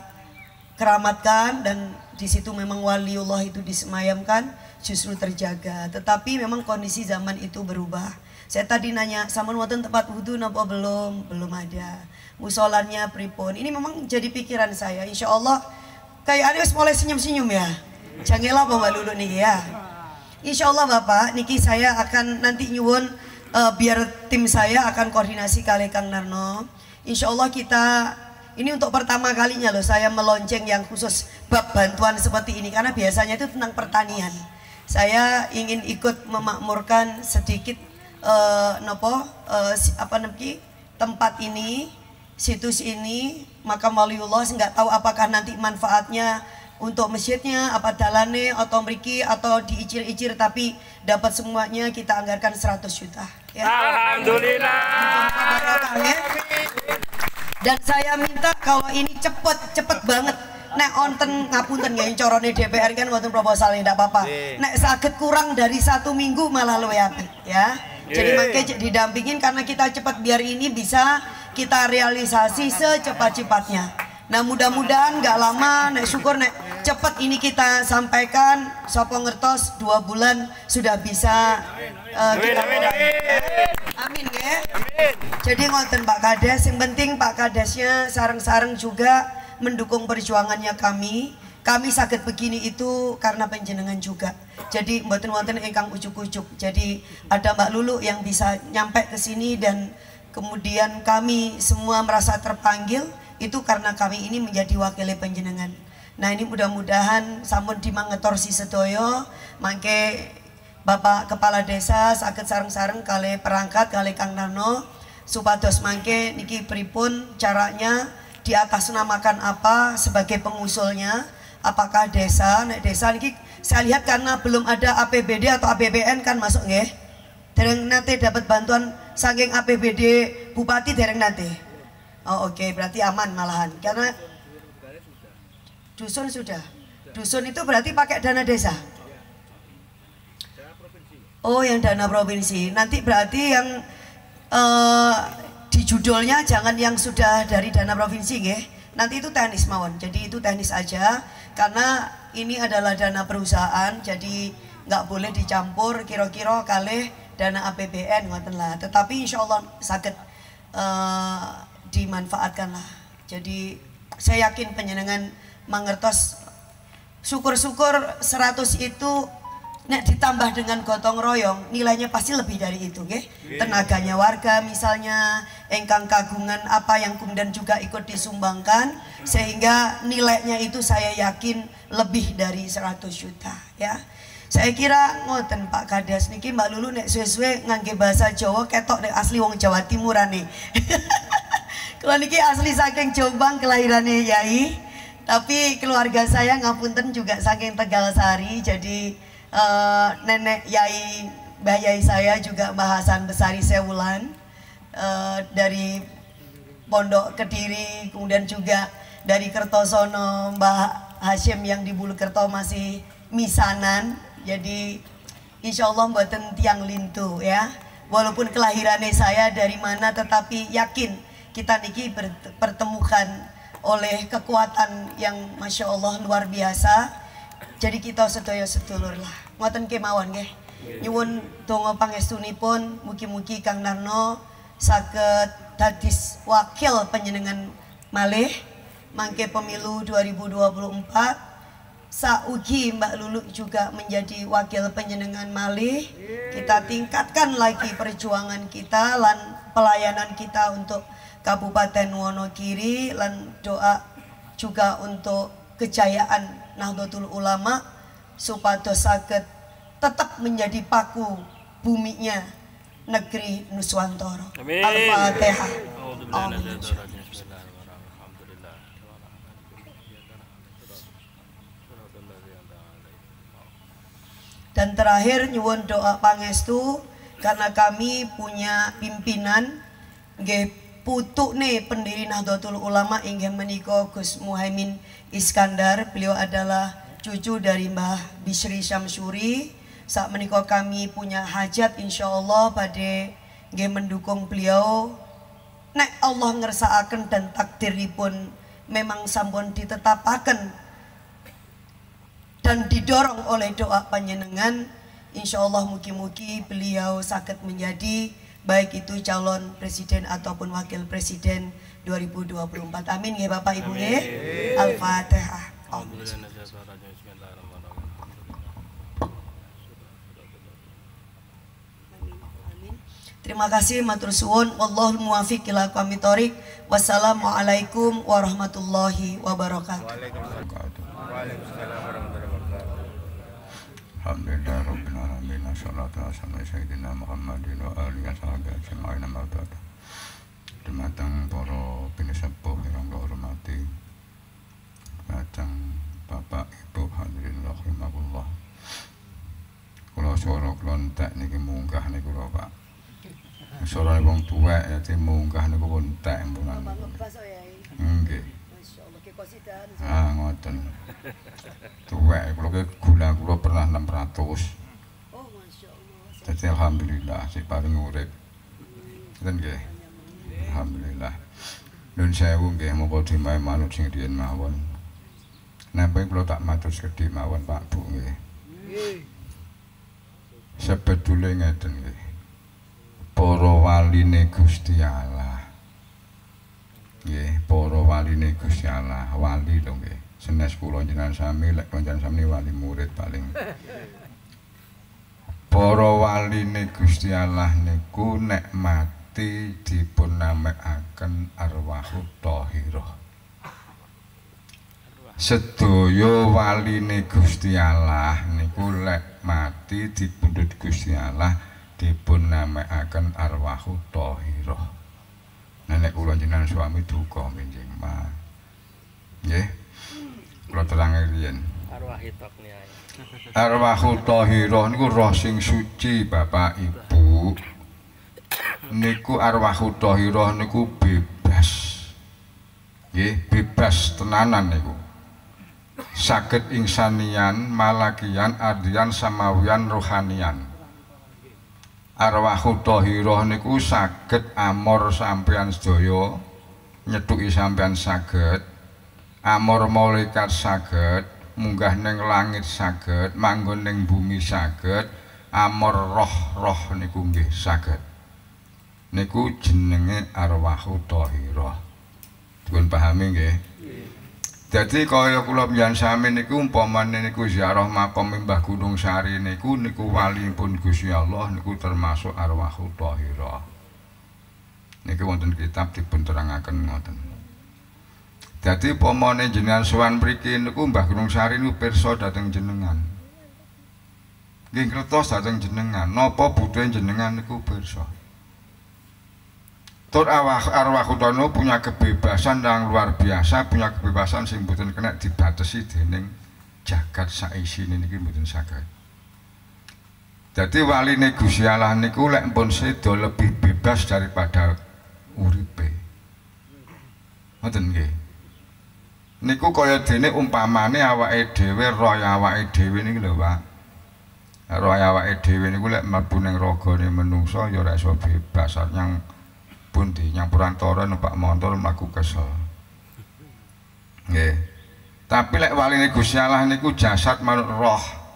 keramatkan dan di situ memang waliullah itu disemayamkan justru terjaga. Tetapi memang kondisi zaman itu berubah. Saya tadi nanya, sampun wonten tempat wudu napa belum? Belum ada. Musolannya pripun. Ini memang jadi pikiran saya. Insya Allah kayak ada mulai senyum-senyum ya. Jangan apa Mbak Lulu nih ya. Insya Allah Bapak, niki saya akan nanti nyuwun uh, biar tim saya akan koordinasi kali Kang Narno. Insya Allah kita ini untuk pertama kalinya loh saya melonceng yang khusus bab bantuan seperti ini karena biasanya itu tentang pertanian. Saya ingin ikut memakmurkan sedikit uh, nopo uh, apa namanya tempat ini, situs ini, makam waliullah. Nggak tahu apakah nanti manfaatnya untuk masjidnya, apa dalane, atau mriki, atau diicir-icir, tapi dapat semuanya kita anggarkan seratus juta. Ya. Alhamdulillah. Dan saya minta kalau ini cepet, cepet banget. Nek onten ngapunten ya, corone D P R kan wonten proposal tidak apa-apa. Nek sakit kurang dari satu minggu malah luwih apik ya. Jadi makanya didampingin karena kita cepat biar ini bisa kita realisasi secepat-cepatnya. Nah mudah-mudahan nggak lama, nek syukur nek cepat ini kita sampaikan. Sopo ngertos dua bulan sudah bisa uh, kita mulai. Amin ya. Jadi ngoten Pak Kades, yang penting Pak Kadesnya sareng-sareng juga mendukung perjuangannya kami. Kami sakit begini itu karena panjenengan juga. Jadi mboten wonten ingkang ujuk-ujuk. Jadi ada Mbak Lulu yang bisa nyampe ke sini dan kemudian kami semua merasa terpanggil itu karena kami ini menjadi wakil panjenengan. Nah ini mudah-mudahan sampun dimangetorsi sedoyo mangke Bapak Kepala Desa sakit sareng-sareng kali perangkat kali Kang Narno supados mangke niki pripun caranya diatasnamakan apa sebagai pengusulnya, apakah desa, nek desa niki saya lihat karena belum ada A P B D atau A P B N kan masuk nggih. Dereng nate dapat bantuan saking A P B D bupati dereng nate. Oh oke, okay. Berarti aman malahan karena dusun sudah. Dusun itu berarti pakai dana desa. Oh, yang dana provinsi. Nanti berarti yang uh, di judulnya jangan yang sudah dari dana provinsi nggih. Nanti itu teknis mawon. Jadi itu teknis aja karena ini adalah dana perusahaan, jadi nggak boleh dicampur kira-kira kalih dana A P B N ngoten lah. Tetapi insya Allah sakit uh, dimanfaatkan lah. Jadi saya yakin panjenengan mangertos, syukur-syukur seratus itu nek ditambah dengan gotong royong nilainya pasti lebih dari itu nggih. Tenaganya warga misalnya engkang kagungan apa yang kemudian juga ikut disumbangkan sehingga nilainya itu saya yakin lebih dari seratus juta ya. Saya kira ngoten Pak Kades niki Mbak Lulu nek suwe-suwe ngangge bahasa Jawa ketok nek asli wong Jawa Timurane. Kalau niki asli saking Jombang kelahirane Yai, tapi keluarga saya ngapunten juga saking Tegal Sari, jadi uh, nenek Yai, Mbah Yai saya juga Mbah Hasan Besari Sewulan uh, dari Pondok Kediri, kemudian juga dari Kertosono Mbah Hashim yang di Bulukerto masih misanan, jadi insya Allah mboten tiang lintu ya. Walaupun kelahirannya saya dari mana, tetapi yakin kita niki bertemukan oleh kekuatan yang masya Allah luar biasa. Jadi kita sedaya sedulur lah. Ngoten kemawon nggih. Nyuwun donga pangestunipun mugi-mugi Kang Narno saged dadis wakil panjenengan malih mangke pemilu dua ribu dua puluh empat. Saugi Mbak Lulu juga menjadi wakil panjenengan malih. Kita tingkatkan lagi perjuangan kita lan pelayanan kita untuk Kabupaten Wonogiri, lan doa juga untuk kejayaan Nahdlatul Ulama supados saged tetap menjadi paku buminya negeri Nuswantara. Al-Fatihah. Amin. Dan terakhir nyuwun doa pangestu karena kami punya pimpinan nggih putukne pendiri Nahdlatul Ulama inggih menika Gus Muhaimin Iskandar. Beliau adalah cucu dari Mbah Bisri Syamsuri. Saat menika kami punya hajat insyaallah badhe nggih mendukung beliau. Nek Allah ngersakaken dan takdiripun memang sampun ditetapaken dan didorong oleh doa panjenengan, insyaallah mugi-mugi beliau saged menjadi baik itu calon presiden ataupun wakil presiden dua ribu dua puluh empat. Amin ya Bapak Ibu nggih. Al-Fatihah. Terima kasih matur suwun. Wallahul muwaffiq ila aqwamit thoriq. Wassalamualaikum warahmatullahi wabarakatuh. Waalaikumsalam warahmatullahi wabarakatuh. Alhamdulillah rabbil alamin. Wassalatu wassalamu ala sayyidina Muhammadin wa alihi washabihi ajma'in. Amma ba'du. Dumateng para pinisepuh ingkang kula hormati. Dumateng Bapak Ibu hadirin rahimakumullah. Kula swara kula entek niki munggah niku lho Pak. Swara wong tuwek ya munggah niku pun entek mpunan. Nggih. Masyaallah ki kosidan. Ah ngoten. Tuwek kula ki gula kula pernah enam ratus. Oh masyaallah. Dadi alhamdulillah sing paling urip. Ngoten nggih. Alhamdulillah. Nun sewu nggih monggo dimae manut sing riyen mawon. Napa kula tak matur sedhi mawon Pak Bu nggih. Nggih. Sebetule ngeten nggih. Para waline Gusti Allah. Nggih, para waline Gusti Allah, wali lho nggih. Senes kula jenengan sami lek kancan sami wali murid paling. Para waline Gusti Allah niku nek mati dipun namekaken arwahut thahirah. Sedaya waline Gusti Allah niku lek mati dipundhut Gusti Allah dipun namekaken arwahut thahirah. nek kula jenengan suami duka benjing mah. Nggih. Kula terangi riyen. Arwah hitok nih ae. Arwahut thahirah niku roh sing suci Bapak Ibu. Niku arwahut thahirah niku bebas. Nggih, bebas tenanan niku. Saged insanian, malakian, ardian, samawian, rohanian. Arwahut thahirah niku saged amor sampeyan sedaya, nyethuki sampeyan saged, amor malaikat saged, munggah ning langit saged, manggon ning bumi saged, amor roh-roh niku nggih saged. Niku jenenge arwahut thahirah. Dipun pahami nggih. Dadi kaya kula mbiyen sami niku umpamane niku ziarah makam Mbah Gunung Sari niku niku walipun Gusti Allah niku termasuk arwahut thahirah. Niku wonten kitab dipun terangaken ngoten. Dadi umpamane jenengan sowan mriki niku Mbah Gunung Sari niku pirsa dhateng jenengan. Nggih ngertos dhateng jenengan, napa butuhe jenengan niku pirsa. Tur arwahut thahirah punya kebebasan yang luar biasa, punya kebebasan sing mboten kena dibatasi dening jagat saisine niki mboten saged. Dadi waline Gusti Allah niku lek pun sedo lebih bebas daripada uripe. Ngoten nggih. Niku kaya dene umpamane awake dhewe roh awake dhewe niki lho, Pak. Roh awake dhewe niku lek mlebu ning ragane menungsa ya ora iso bebas yang pundi yang perantara numpak motor mlaku kesel. Nggih. Tapi lek waline Gusti Allah niku jasad manut roh.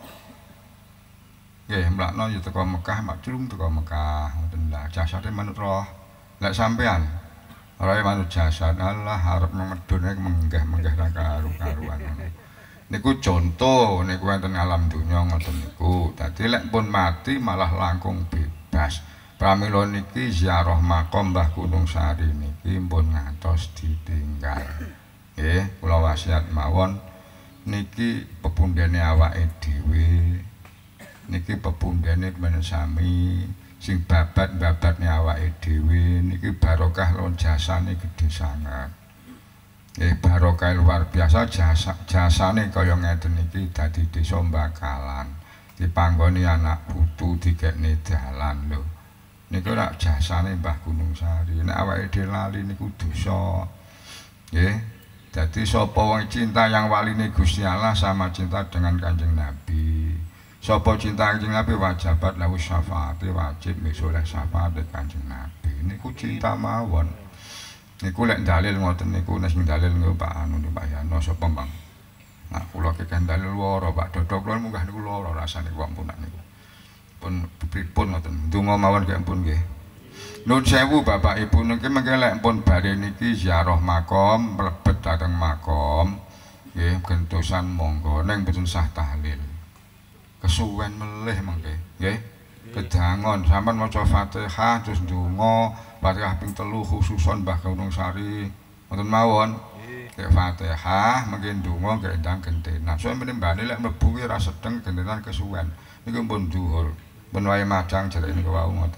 Nggih, mlakno ya teko Mekah, mak durung teko Mekah, ngoten lah. Jasade manut roh. Lek sampean roe manut jasad, Allah arep medhone menggah-menggah ra karu-karuan. Niku contoh niku wonten alam donya ngoten niku. Dadi lek pun mati malah langkung bebas. Pramila niki ziarah makam Mbah Gunung Sari niki pun ngantos ditinggal. Nggih, kula wasiat mawon niki pepundhene awake dhewe. Niki pepundhene men sami sing babat-babatne awake dhewe niki barokah lan jasane gedhe sanget. Nggih, barokah luar biasa jasa jasane kaya ngeten niki dadi desa Bakalan. Dipanggoni anak putu dikekne dalan lho. Niku rak jasane Mbah Gunung Sari. Nek awake dhewe lali niku dosa. Nggih. Dadi sapa wong cinta yang waline Gusti Allah sama cinta dengan Kanjeng Nabi. Sapa cinta Kanjeng Nabi wajibat lahu syafaat, wajib misoleh syafaat Kanjeng Nabi. Niku cinta mawon. Niku lek dalil ngoten niku nek sing dalil niku Pak anu Pak Yano sapa Bang. Nah kula keken dalil loro Pak Dodok kula munggah niku loro rasane wong punak niku. Pun pripun ngoten ndonga mawon kaya pun nggih. Nuwun sewu Bapak Ibu niki mengke lek pun badhe niki ziarah makam mlebet dhateng makam nggih gentosan monggo ning mboten sah tahlil. Kesuwen melih mengke nggih. Kedangon sampean maca Fatihah terus ndonga Fatihah ping telu khususon Mbah Gunung Sari ngoten mawon. Nggih Fatihah mengke ndonga nggih ndang gentenan. Soale menembane lek mlebu ki ra sedeng gentenan kesuwen. Niku pun dhuwur. Pun wae madang jare niku wau ngoten.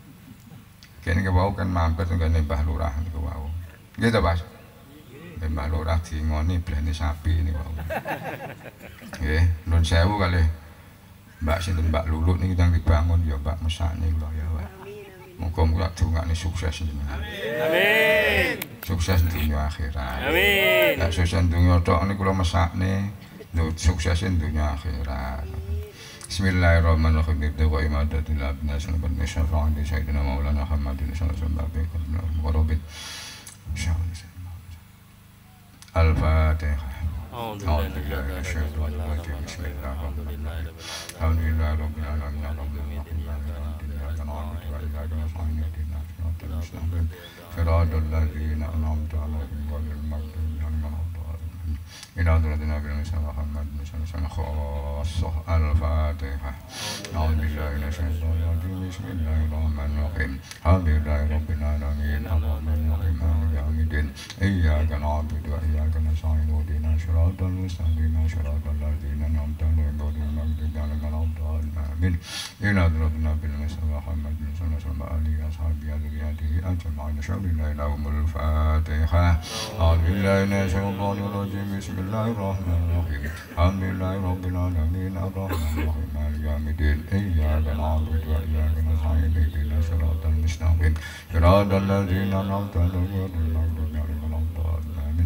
Kene niku wau kan mampir teng Mbah Lurah niku wau. Nggih to, Mas? Mbah Lurah dingoni blene sapi niku wau. Nggih, nuwun sewu kalih Mbak sinten Mbak Lulut niki tang dibangun ya Mbak mesakne kula ya, Pak. Muga-muga dongane sukses jenengan. Amin. Sukses dunya akhirat. Amin. Nek sukses dunya tok niku kula mesakne, lho sukses dunya akhirat. Bismillahirrahmanirrahim. Wa imadatil abna sallallahu alaihi wasallam di sayyidina Maulana Muhammadin sallallahu alaihi wasallam. Al-Fatihah. Alhamdulillah Alhamdulillah Rabbil alamin Siratal ladzina an'amta 'alaihim ghairil maghdubi 'alaihim waladdallin. Ila hadratina Nabi Muhammad sallallahu Al-Fatihah. Alhamdulillah Bismillahirrahmanirrahim. Alhamdulillahi Rabbil alamin Ar-Rahmanir Rahim Yawmiddin. Iyyaka na'budu wa iyyaka nasta'in ihdinas siratal mustaqim siratal ladzina an'amta 'alaihim ghairil maghdubi 'alaihim waladdallin. آمين إلى ربنا بالمصطفى محمد صلى الله عليه وسلم آله وأصحابه وذريته أجمعين شر لا إله إلا الفاتحة أعوذ بالله من الشيطان الرجيم بسم الله الرحمن الرحيم الحمد لله رب العالمين الرحمن الرحيم مالك يوم الدين إياك نعبد وإياك نستعين اهدنا الصراط المستقيم صراط الذين أنعمت عليهم غير المغضوب عليهم ولا الضالين آمين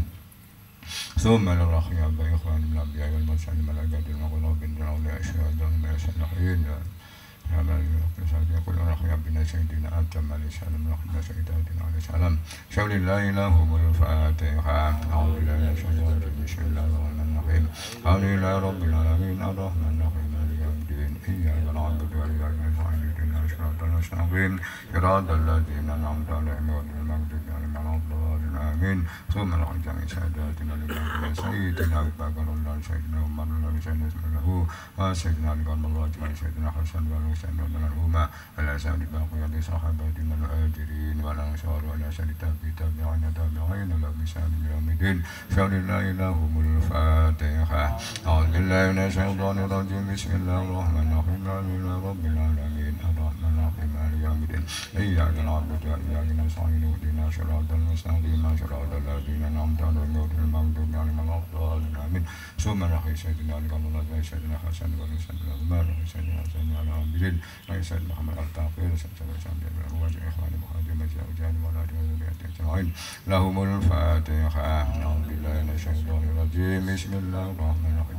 ثم للرحيم بإخوان الأنبياء والمرسلين الملائكة المقربين الأولياء الشهداء من الصالحين يا مالك الملك يقول رحيم بنا سيدنا آدم عليه السلام رحمنا سيدنا عليه السلام شول لا إله إلا الفاتحة أعوذ بالله من الشيطان الرجيم بسم الله الرحمن الرحيم الحمد لله رب العالمين الرحمن الرحيم مالك يوم الدين إياك نعبد وإياك نستعين اهدنا الصراط المستقيم صراط الذين أنعمت عليهم غير المغضوب عليهم ولا الضالين آمين ثم نحن جميع ساداتنا لله سيدنا أبي بكر الله سيدنا عمر الله سيدنا عثمان وسيدنا علي بن الله سيدنا حسن وسيدنا منهما على سائر باقي صحابتنا المهاجرين والأنصار وعلى سائر تابعين تابعين لهم بإحسان إلى يوم الدين شهر لا إله إلا الفاتحة أعوذ بالله من الشيطان الرجيم بسم الله الرحمن الرحيم الحمد لله رب العالمين الرحمن الرحيم مالك يوم الدين إياك نعبد وإياك نستعين اهدنا الصراط المستقيم صراط الذين أنعمت عليهم غير المغضوب عليهم ولا الضالين آمين ثم نحيي سيدنا علي بن الله سيدنا حسن وسيدنا عثمان وسيدنا حسن على عابدين سيد محمد الطاهر سيدنا سعد بن عباس إخوان المهاجرين والأنصار والأولاد والذرية أجمعين لهم الفاتحة أعوذ بالله من الشيطان الرجيم بسم الله الرحمن الرحيم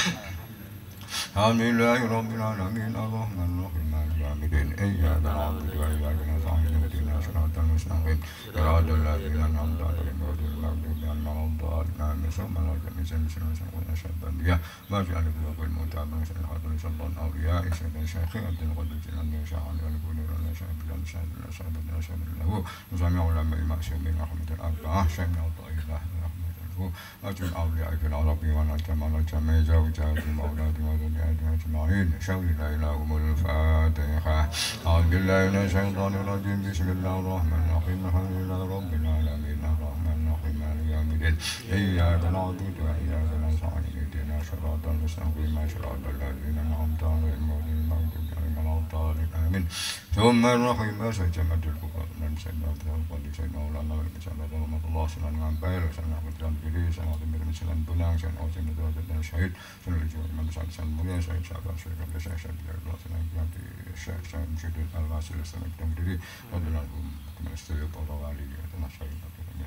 الحمد لله رب العالمين الرحمن الرحيم مالك يوم الدين إياك نعبد وإياك نستعين اهدنا الصراط المستقيم صراط الذين أنعمت عليهم غير المغضوب عليهم ولا الضالين آمين ثم نرجع من سن سنة سنة أشهد الأنبياء واجعل قلوب المتابع من سنة حضر صلى الأولياء سيدنا الشيخ عبد القدير الجيلاني وشيخ علي والقدير والشيخ بلال سعد بن سعد بن سعد له وجميع علماء المعصومين رحمة الأربعة شيخنا وطائفة أجل أوليائك العربي والأجمع الجميع زوجاتهم وأولادهم وذرياتهم أجمعين شول لا إله إلا الفاتحة أعوذ بالله من الشيطان الرجيم بسم الله الرحمن الرحيم الحمد لله رب العالمين الرحمن الرحيم مالك يوم الدين إياك نعبد وإياك نستعين اهدنا الصراط المستقيم صراط الذين أنعمت عليهم غير المغضوب عليهم ولا الضالين آمين ثم الرحيم سجمة الكفار من سيدنا عبد القادر سيدنا مولانا وسيدنا رحمة الله سيدنا عبير سيدنا عبد القادر سيدنا عبد الملك سيدنا بنان سيدنا سيدنا درجة الشهيد سيدنا الجوار من سيدنا سيدنا المولى سيدنا شعبان سيدنا عبد الشيخ سيدنا الله سيدنا عبد الشيخ سيدنا مشيد الواسل سيدنا التمدري رضي الله عنهم كما استوى الله عليه سيدنا سيدنا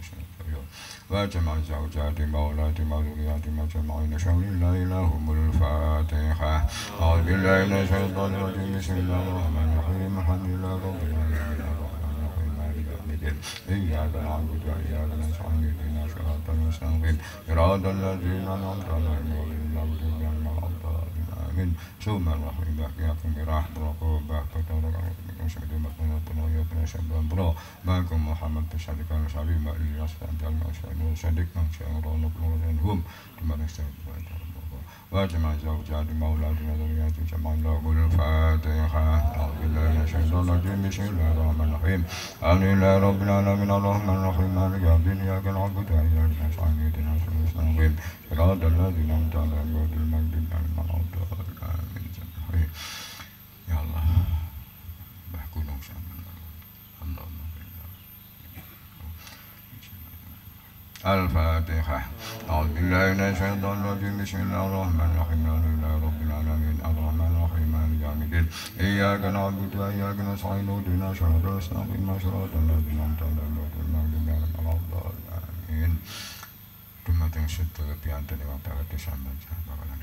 وجمع زوجات مولات وذريات مجمعين شهر لا إله إلا الفاتحة أعوذ بالله من الشيطان الرجيم بسم الله الرحمن الرحيم الحمد لله رب العالمين الرحمن الرحيم مالك يوم الدين إياك نعبد وإياك نستعين اهدنا الصراط المستقيم صراط الذين أنعمت عليهم غير المغضوب عليهم ولا الضالين آمين ثم الرحيم بحياكم برحمة رقوبة فتورك بكم شهد مقنون بنوية بن شبان برو معكم محمد بشهدك ونسعبي ما إلي أسفل جل ما شهد وشهدك من شهد ونبن وزنهم لما نستهد وجمع زوجات مولات وذريات جمعا لهم الفاتحة أعوذ بالله من الشيطان الرجيم بسم الله الرحمن الرحيم الحمد لله رب العالمين الرحمن الرحيم مالك يوم الدين إياك نعبد وإياك نستعين اهدنا الصراط المستقيم صراط الذين أنعمت عليهم غير المغضوب عليهم ولا الضالين آمين يا الله بحكولهم شأن اللهم الفاتحة أعوذ بالله من الشيطان الرجيم بسم الله الرحمن الرحيم الحمد لله رب العالمين الرحمن الرحيم مالك يوم الدين إياك نعبد وإياك نستعين اهدنا الصراط المستقيم صراط الذين أنعمت عليهم غير المغضوب عليهم ولا الضالين آمين dumateng sedaya piantun ingkang bakal disampaikan bakalan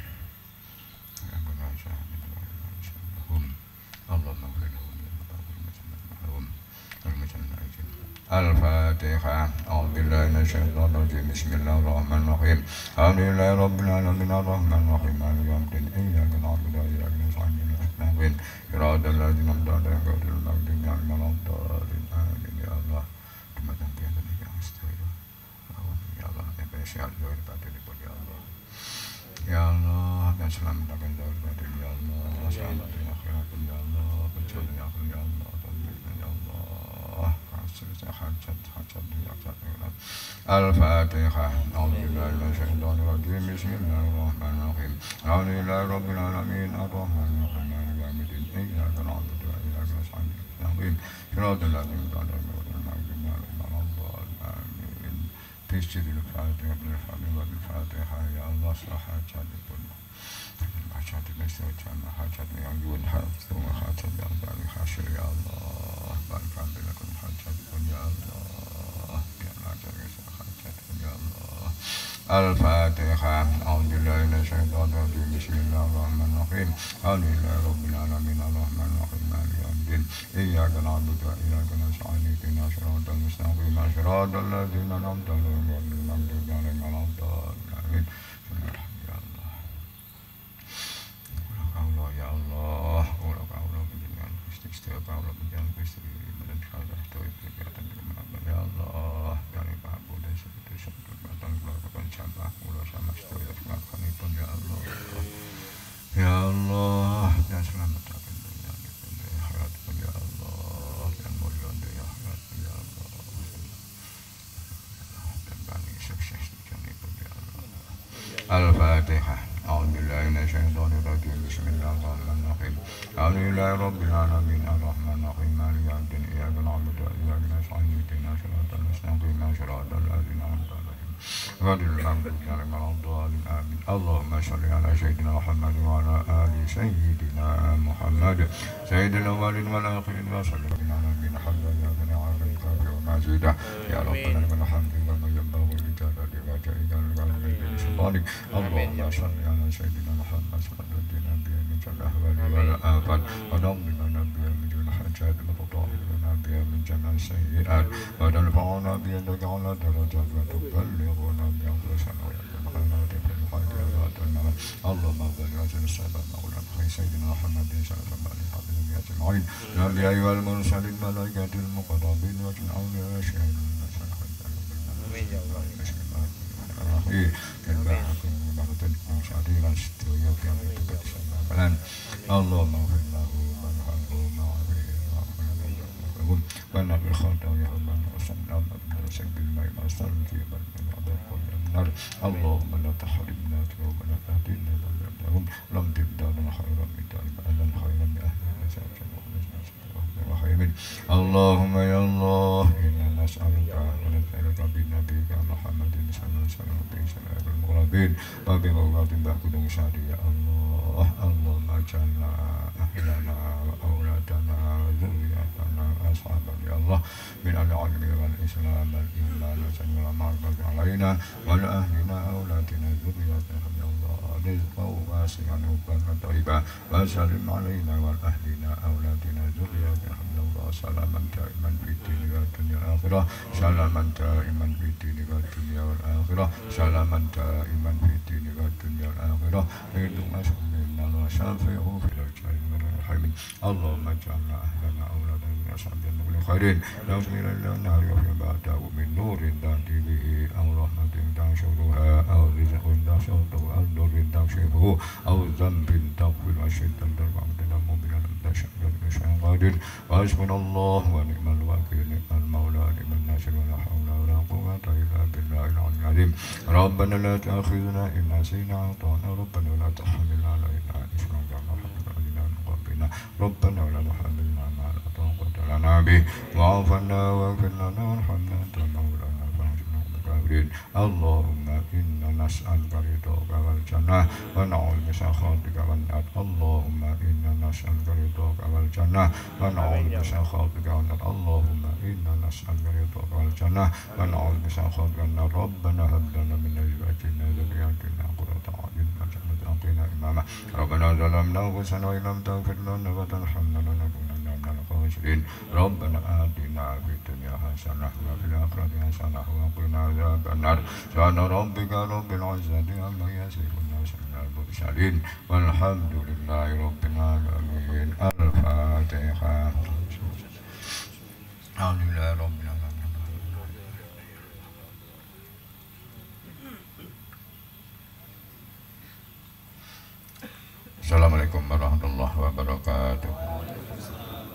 الفاتحة أعوذ بالله من الشيطان الرجيم بسم الله الرحمن الرحيم الحمد لله رب العالمين الرحمن الرحيم مالك يوم الدين إياك نعبد وإياك نستعين اهدنا صراط الذين أنعمت عليهم غير المغضوب عليهم ولا الضالين آمين يا الله dumateng piantun ingkang sedaya ya Allah sehat zahir batin ya Allah ya Allah dan selamatkan zahir batin ya Allah selamatkan akhirat ya Allah penculikan ya Allah ya Allah kasih hajat hajat hajat Al-Fatihah A'udzubillahi minasyaitonir rajim Bismillahirrahmanirrahim Alhamdulillahi rabbil alamin arrahmanir rahim maliki yaumiddin صراط الذين أنعمت عليهم غير المغضوب عليهم ولا الضالين آمين. بسم الفاتحة بالفاتحة بالفاتحة يا الله صلاح حاجاتنا حاجاتنا استوجبنا حاجاتنا yang yun حاجاتنا حاجاتنا yang dari hasil ya Allah berikan bilakum حاجاتنا ya Allah biarlah dari حاجاتنا ya Allah. Al-Fatihah. A'udzubillahi minasyaitonir rajim. Bismillahirrahmanirrahim. Alhamdulillahi rabbil alamin arrahmanir rahim maliki yaumiddin. Iyyaka na'budu wa iyyaka nasta'in ihdinas siratal mustaqim siratal ladzina an'amta 'alaihim ghairil maghdubi 'alaihim waladdallin. Allah ya Allah, Allah Allah menjenengan Gusti setiap Allah menjenengan Gusti dan Allah tauhid kegiatan kemenangan ya Allah dari Bapak dan seperti seperti batang keluarga jamaah mula sama setiap melakukan itu ya Allah ya Allah dan selamatkan dunia di dunia akhirat ya Allah dan mulia dunia akhirat ya Allah dan bani sukses di dunia ya Allah. Al-Fatihah. A'udzubillahi minasyaitonir rajim. Bismillahirrahmanirrahim. Alhamdulillahi rabbil alamin arrahmanir rahim maliki yaumiddin. Iyyaka na'budu wa iyyaka nasta'in ihdinas siratal mustaqim siratal ladzina an'amta 'alaihim ghairil maghdubi 'alaihim waladdallin amin. Allahumma shalli ala sayyidina Muhammad wa ala ali sayyidina Muhammad sayyidil awwalin wal akhirin wa sallallahu alaihi wa sallam ya bani adam kafi wa mazidah ya rabbana lakal hamdu wa ma yanbaghi li jalali wajhika al-karim subhanak. Allahumma shalli ala sayyidina Muhammad sallallahu alaihi wa sallam min jami'i ahwali wal afat wa dammina nabiyya min jami'i hajat wa tutahhirna nabiyya min jami'i sayyi'at wa tarfa'na bi yadika ala darajat wa tuballighuna bi anfusina wa اللهم بارك على سيدنا مولانا سيدنا محمد صلى الله عليه وسلم أجمعين الأنبياء والمرسلين الملائكة المقربين والأولياء الشهيدين آمين يا الله. اللهم اغفر له وارحمه وعافه وانا بالخطايا ومن وصلنا بنفسك بالماء ما صار في بر من عذاب النار. اللهم لا تحرمنا ذنوبنا فاهدنا لهم لم تبدا لنا خيرا من ذلك اهلا خيرا باهلنا. اللهم يا الله انا نسالك ونسالك بنبيك محمد صلى الله عليه وسلم بسلام المغربين وبموت بحكم شهدي يا الله. اللهم اجعلنا اهلنا واولادنا وذرياتنا واصحابنا يا الله من العلم والاسلام والايمان وسلم المعرفه علينا ولاهلنا اولادنا ذرياتنا يا الله رزقا واسعا وبركه طيبه وسلم علينا والاهلنا اولادنا ذرياتنا يا الله سلاما دائما في الدين والدنيا والاخره سلاما دائما في الدين والدنيا والاخره سلاما دائما في الدين والدنيا والاخره لدنا سمينا وشافعه في الجنه والحمد. اللهم اجعلنا اهلنا اولادنا وصحبنا من خير نوصل الى النار وفي بعده من نور تهدي به او رحمه تنشرها او رزق تشرده او نور تكشفه او ذنب تغفر وشده ترفع تنم بنا لم تشاء بشيء قادر. وحسبنا الله ونعم الوكيل نعم المولى نعم الناصر ولا حول ولا قوه الا بالله العلي العظيم. ربنا لا تاخذنا ان نسينا اعطانا ربنا ولا تحمل علينا اسرا كما حملت علينا من قبلنا ربنا ولا تحملنا ما لا طاقه لنا به واعف عنا واغفر لنا وارحمنا انت مولانا فانصرنا على الكافرين. اللهم انا نسالك رضاك والجنه ونعوذ بسخطك والنار. اللهم انا نسالك رضاك والجنه ونعوذ بسخطك والنار. اللهم انا نسالك رضاك والجنه ونعوذ بسخطك والنار. ربنا هب لنا من ازواجنا وذرياتنا قرة اعين واجعلنا للمتقين اماما. ربنا ظلمنا انفسنا وان لم تغفر لنا وترحمنا لنكونن من الخاسرين. ربنا آتنا في الدنيا حسنة وفي الآخرة حسنة وقنا عذاب النار. سبحان ربك رب العزة عما يصفون وسلام على المرسلين والحمد لله رب العالمين. الفاتحة. الحمد لله رب العالمين. Assalamualaikum warahmatullahi wabarakatuh.